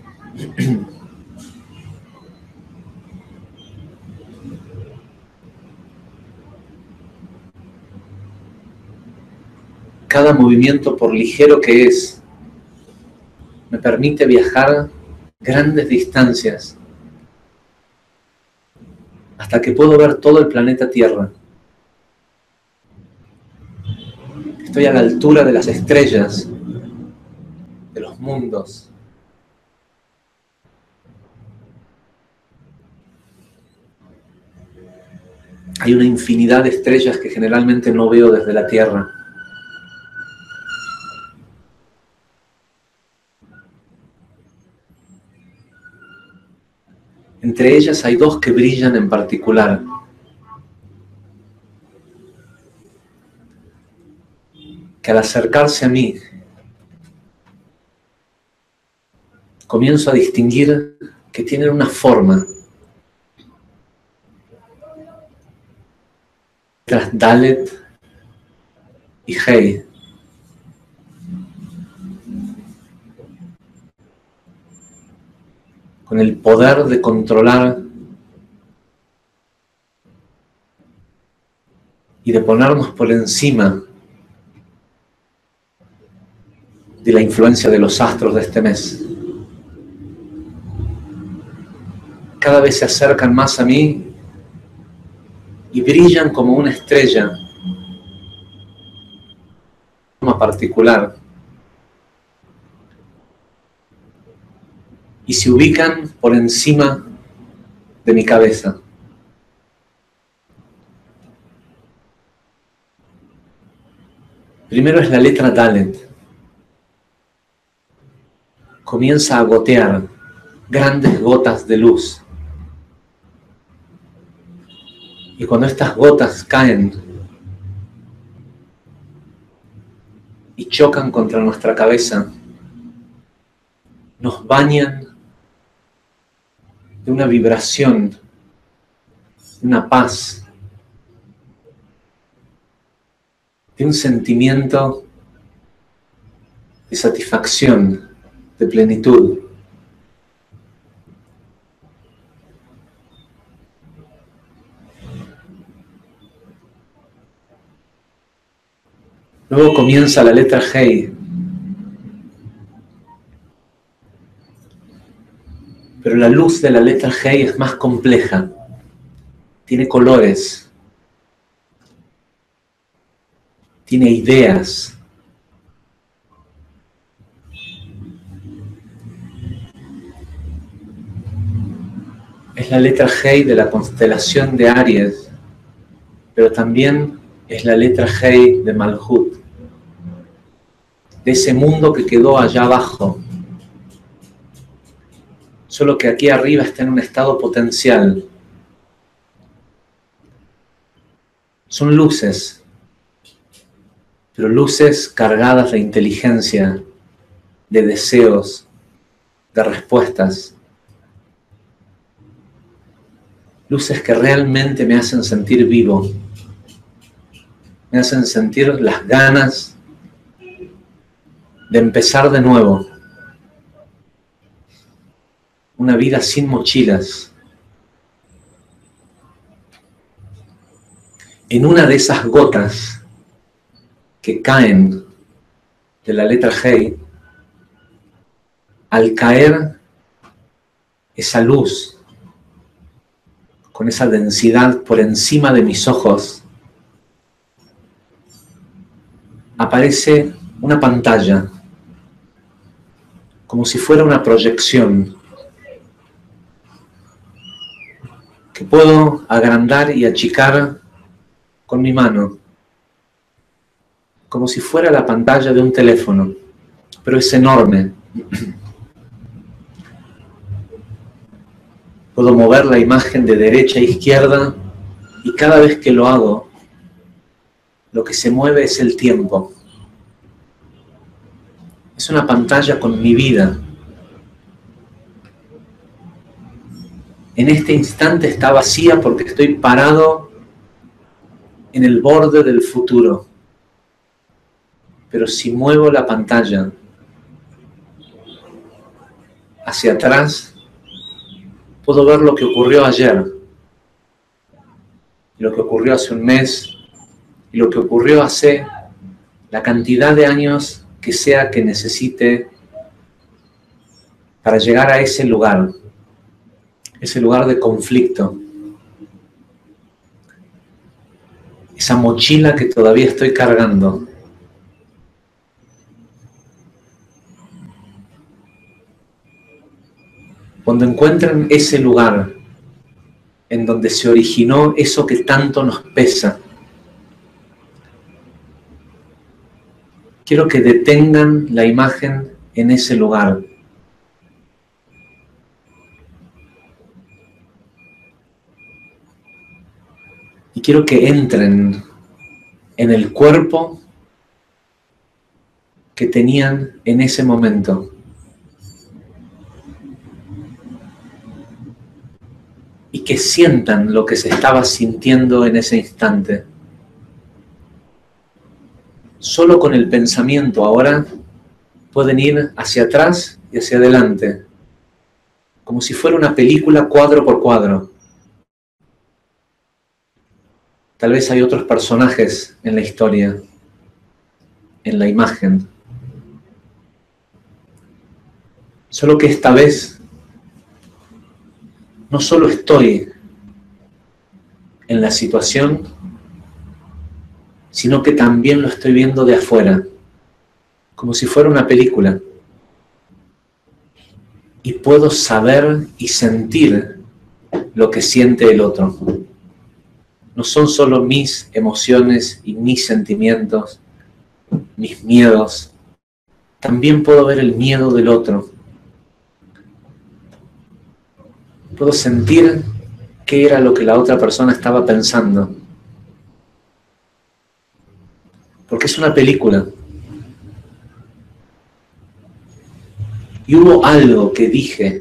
Cada movimiento, por ligero que es, me permite viajar grandes distancias hasta que puedo ver todo el planeta Tierra. Estoy a la altura de las estrellas, de los mundos. Hay una infinidad de estrellas que generalmente no veo desde la Tierra. Entre ellas hay dos que brillan en particular. Que al acercarse a mí, comienzo a distinguir que tienen una forma. Tras Dalet y Hei. Con el poder de controlar y de ponernos por encima de la influencia de los astros de este mes. Cada vez se acercan más a mí y brillan como una estrella forma particular. Y se ubican por encima de mi cabeza. Primero es la letra Dalet. Comienza a gotear grandes gotas de luz. Y cuando estas gotas caen y chocan contra nuestra cabeza, nos bañan de una vibración, de una paz, de un sentimiento de satisfacción, de plenitud. Luego comienza la letra Hei. Pero la luz de la letra Hei es más compleja. Tiene colores. Tiene ideas. Es la letra Hei de la constelación de Aries, pero también es la letra Hei de Malhut, de ese mundo que quedó allá abajo, solo que aquí arriba está en un estado potencial. Son luces, pero luces cargadas de inteligencia, de deseos, de respuestas. Luces que realmente me hacen sentir vivo, me hacen sentir las ganas de empezar de nuevo. Una vida sin mochilas. En una de esas gotas que caen de la letra Hei, al caer esa luz con esa densidad por encima de mis ojos, aparece una pantalla, como si fuera una proyección, que puedo agrandar y achicar con mi mano, como si fuera la pantalla de un teléfono, pero es enorme. Puedo mover la imagen de derecha a izquierda y cada vez que lo hago, lo que se mueve es el tiempo. Es una pantalla con mi vida. En este instante está vacía porque estoy parado en el borde del futuro. Pero si muevo la pantalla hacia atrás, puedo ver lo que ocurrió ayer, y lo que ocurrió hace un mes, y lo que ocurrió hace la cantidad de años que sea que necesite para llegar a ese lugar, ese lugar de conflicto, esa mochila que todavía estoy cargando. Cuando encuentren ese lugar en donde se originó eso que tanto nos pesa, quiero que detengan la imagen en ese lugar. Y quiero que entren en el cuerpo que tenían en ese momento. Y que sientan lo que se estaba sintiendo en ese instante. Solo con el pensamiento ahora pueden ir hacia atrás y hacia adelante, como si fuera una película cuadro por cuadro. Tal vez hay otros personajes en la historia, en la imagen. Solo que esta vez no solo estoy en la situación, sino que también lo estoy viendo de afuera. como si fuera una película. Y puedo saber y sentir lo que siente el otro. No son solo mis emociones y mis sentimientos, mis miedos. También puedo ver el miedo del otro. Puedo sentir qué era lo que la otra persona estaba pensando. Porque es una película. Y hubo algo que dije,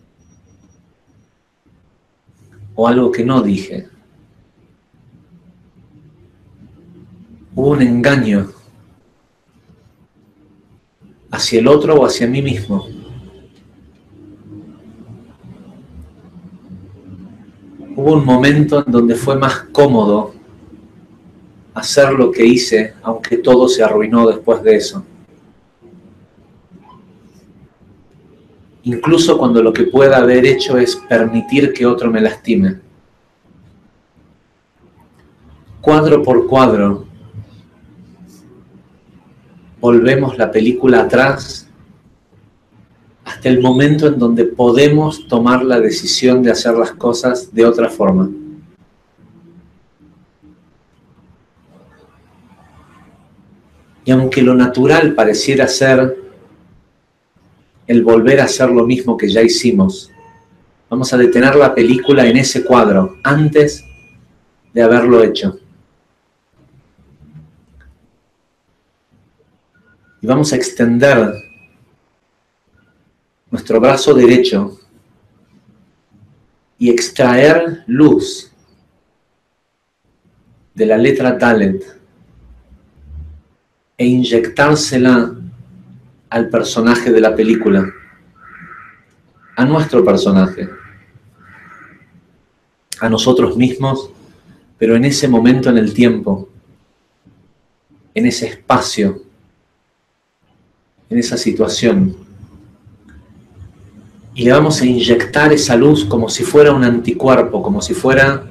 o algo que no dije. Hubo un engaño hacia el otro o hacia mí mismo. Hubo un momento en donde fue más cómodo hacer lo que hice, aunque todo se arruinó después de eso. Incluso cuando lo que pueda haber hecho es permitir que otro me lastime. Cuadro por cuadro, volvemos la película atrás hasta el momento en donde podemos tomar la decisión de hacer las cosas de otra forma. Y aunque lo natural pareciera ser el volver a hacer lo mismo que ya hicimos, vamos a detener la película en ese cuadro antes de haberlo hecho. Y vamos a extender nuestro brazo derecho y extraer luz de la letra Dalet e inyectársela al personaje de la película, a nuestro personaje, a nosotros mismos, pero en ese momento en el tiempo, en ese espacio, en esa situación. Y le vamos a inyectar esa luz como si fuera un anticuerpo, como si fuera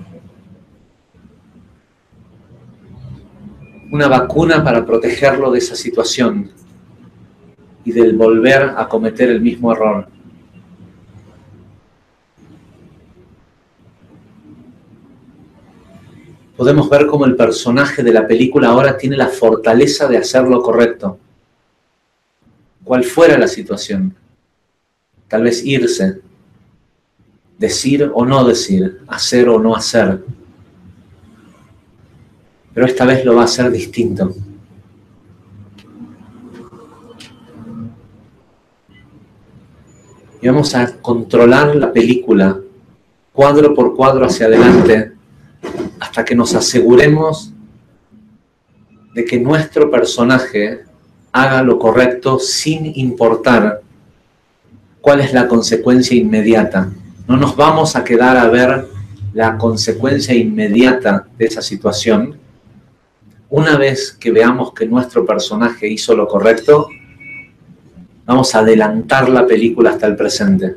una vacuna para protegerlo de esa situación y del volver a cometer el mismo error. Podemos ver cómo el personaje de la película ahora tiene la fortaleza de hacer lo correcto. Cual fuera la situación. Tal vez irse, decir o no decir, hacer o no hacer. Pero esta vez lo va a hacer distinto. Y vamos a controlar la película cuadro por cuadro hacia adelante hasta que nos aseguremos de que nuestro personaje haga lo correcto sin importar cuál es la consecuencia inmediata. No nos vamos a quedar a ver la consecuencia inmediata de esa situación. Una vez que veamos que nuestro personaje hizo lo correcto, vamos a adelantar la película hasta el presente.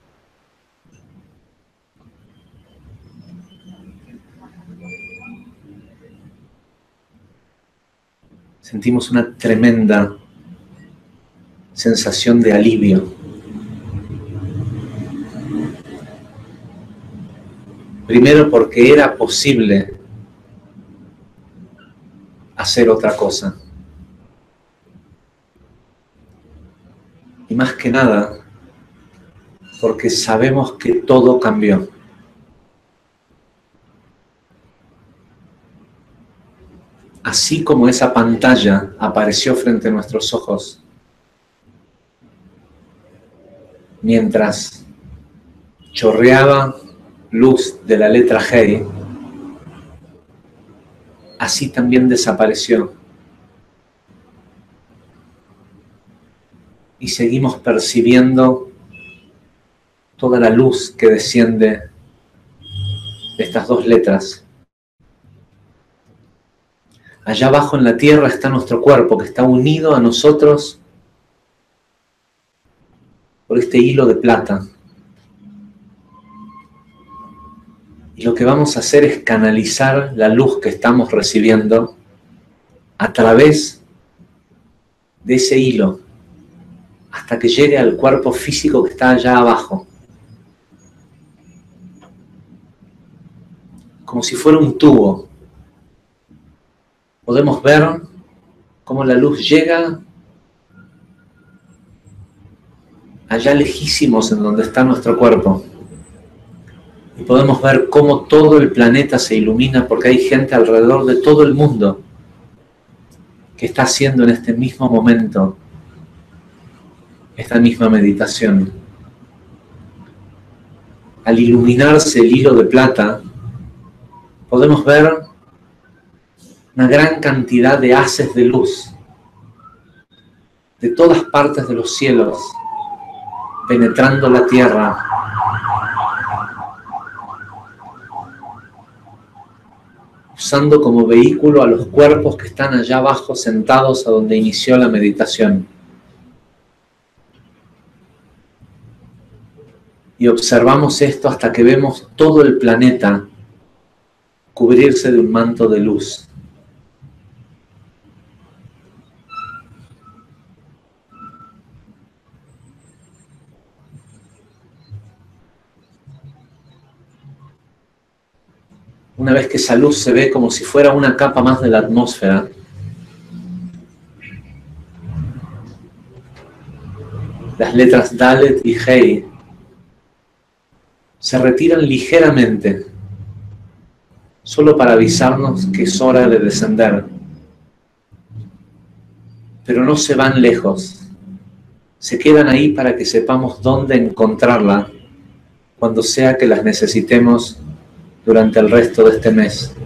Sentimos una tremenda sensación de alivio. Primero porque era posible hacer otra cosa. Y más que nada, porque sabemos que todo cambió. Así como esa pantalla apareció frente a nuestros ojos, mientras chorreaba luz de la letra Hey, así también desapareció. Y seguimos percibiendo toda la luz que desciende de estas dos letras. Allá abajo en la tierra está nuestro cuerpo, que está unido a nosotros por este hilo de plata. Y lo que vamos a hacer es canalizar la luz que estamos recibiendo a través de ese hilo hasta que llegue al cuerpo físico que está allá abajo. Como si fuera un tubo. Podemos ver cómo la luz llega allá lejísimos en donde está nuestro cuerpo. Y podemos ver cómo todo el planeta se ilumina porque hay gente alrededor de todo el mundo que está haciendo en este mismo momento esta misma meditación. Al iluminarse el hilo de plata, podemos ver una gran cantidad de haces de luz de todas partes de los cielos, penetrando la tierra, usando como vehículo a los cuerpos que están allá abajo sentados a donde inició la meditación. Y observamos esto hasta que vemos todo el planeta cubrirse de un manto de luz. Una vez que esa luz se ve como si fuera una capa más de la atmósfera, las letras Dalet y Hei se retiran ligeramente, solo para avisarnos que es hora de descender. Pero no se van lejos, se quedan ahí para que sepamos dónde encontrarla cuando sea que las necesitemos durante el resto de este mes.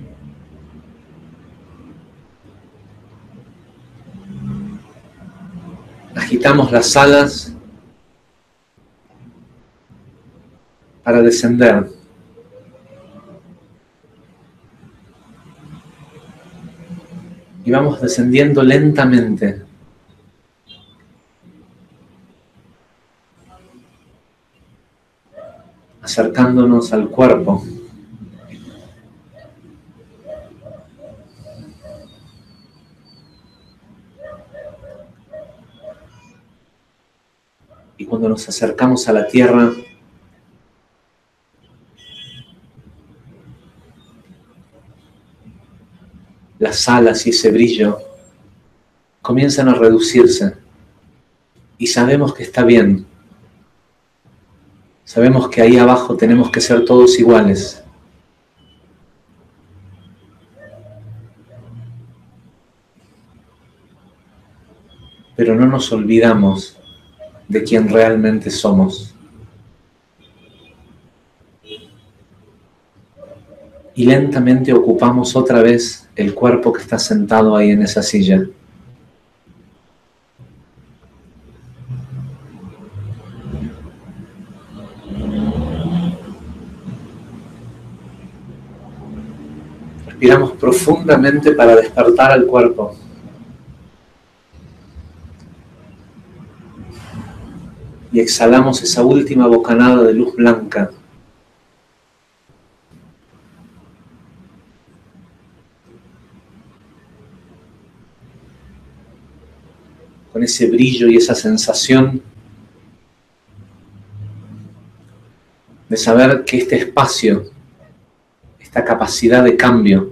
Agitamos las alas para descender. Y vamos descendiendo lentamente. Acercándonos al cuerpo. Y cuando nos acercamos a la tierra, las alas y ese brillo comienzan a reducirse y sabemos que está bien. Sabemos que ahí abajo tenemos que ser todos iguales. Pero no nos olvidamos de quién realmente somos. Y lentamente ocupamos otra vez el cuerpo que está sentado ahí en esa silla. Respiramos profundamente para despertar al cuerpo. Y exhalamos esa última bocanada de luz blanca. Con ese brillo y esa sensación de saber que este espacio, esta capacidad de cambio,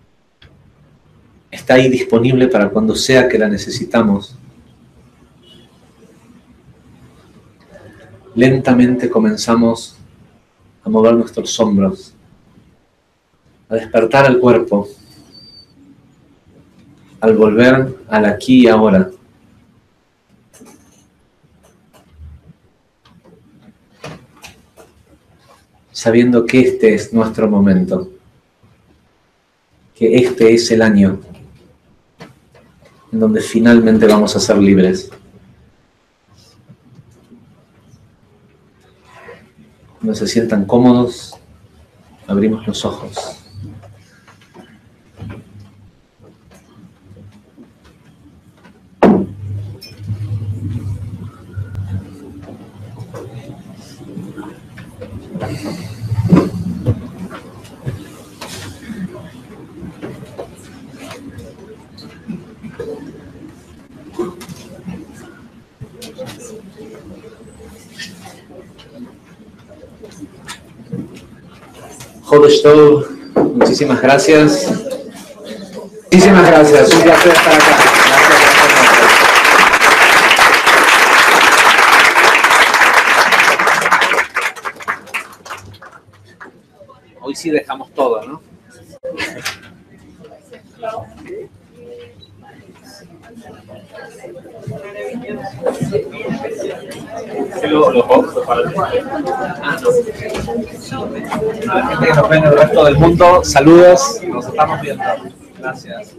está ahí disponible para cuando sea que la necesitamos. Lentamente comenzamos a mover nuestros hombros, a despertar al cuerpo, al volver al aquí y ahora. Sabiendo que este es nuestro momento, que este es el año en donde finalmente vamos a ser libres. Cuando se sientan cómodos, abrimos los ojos. Jodesh Tov, muchísimas gracias. Muchísimas gracias, un placer estar acá. Gracias por estar. Hoy sí dejamos todo, ¿no? Los los ojos para el Ah, no. A la gente que nos ve en el resto del mundo, saludos, nos estamos viendo. Gracias.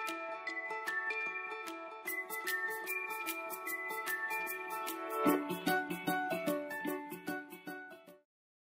Thank you.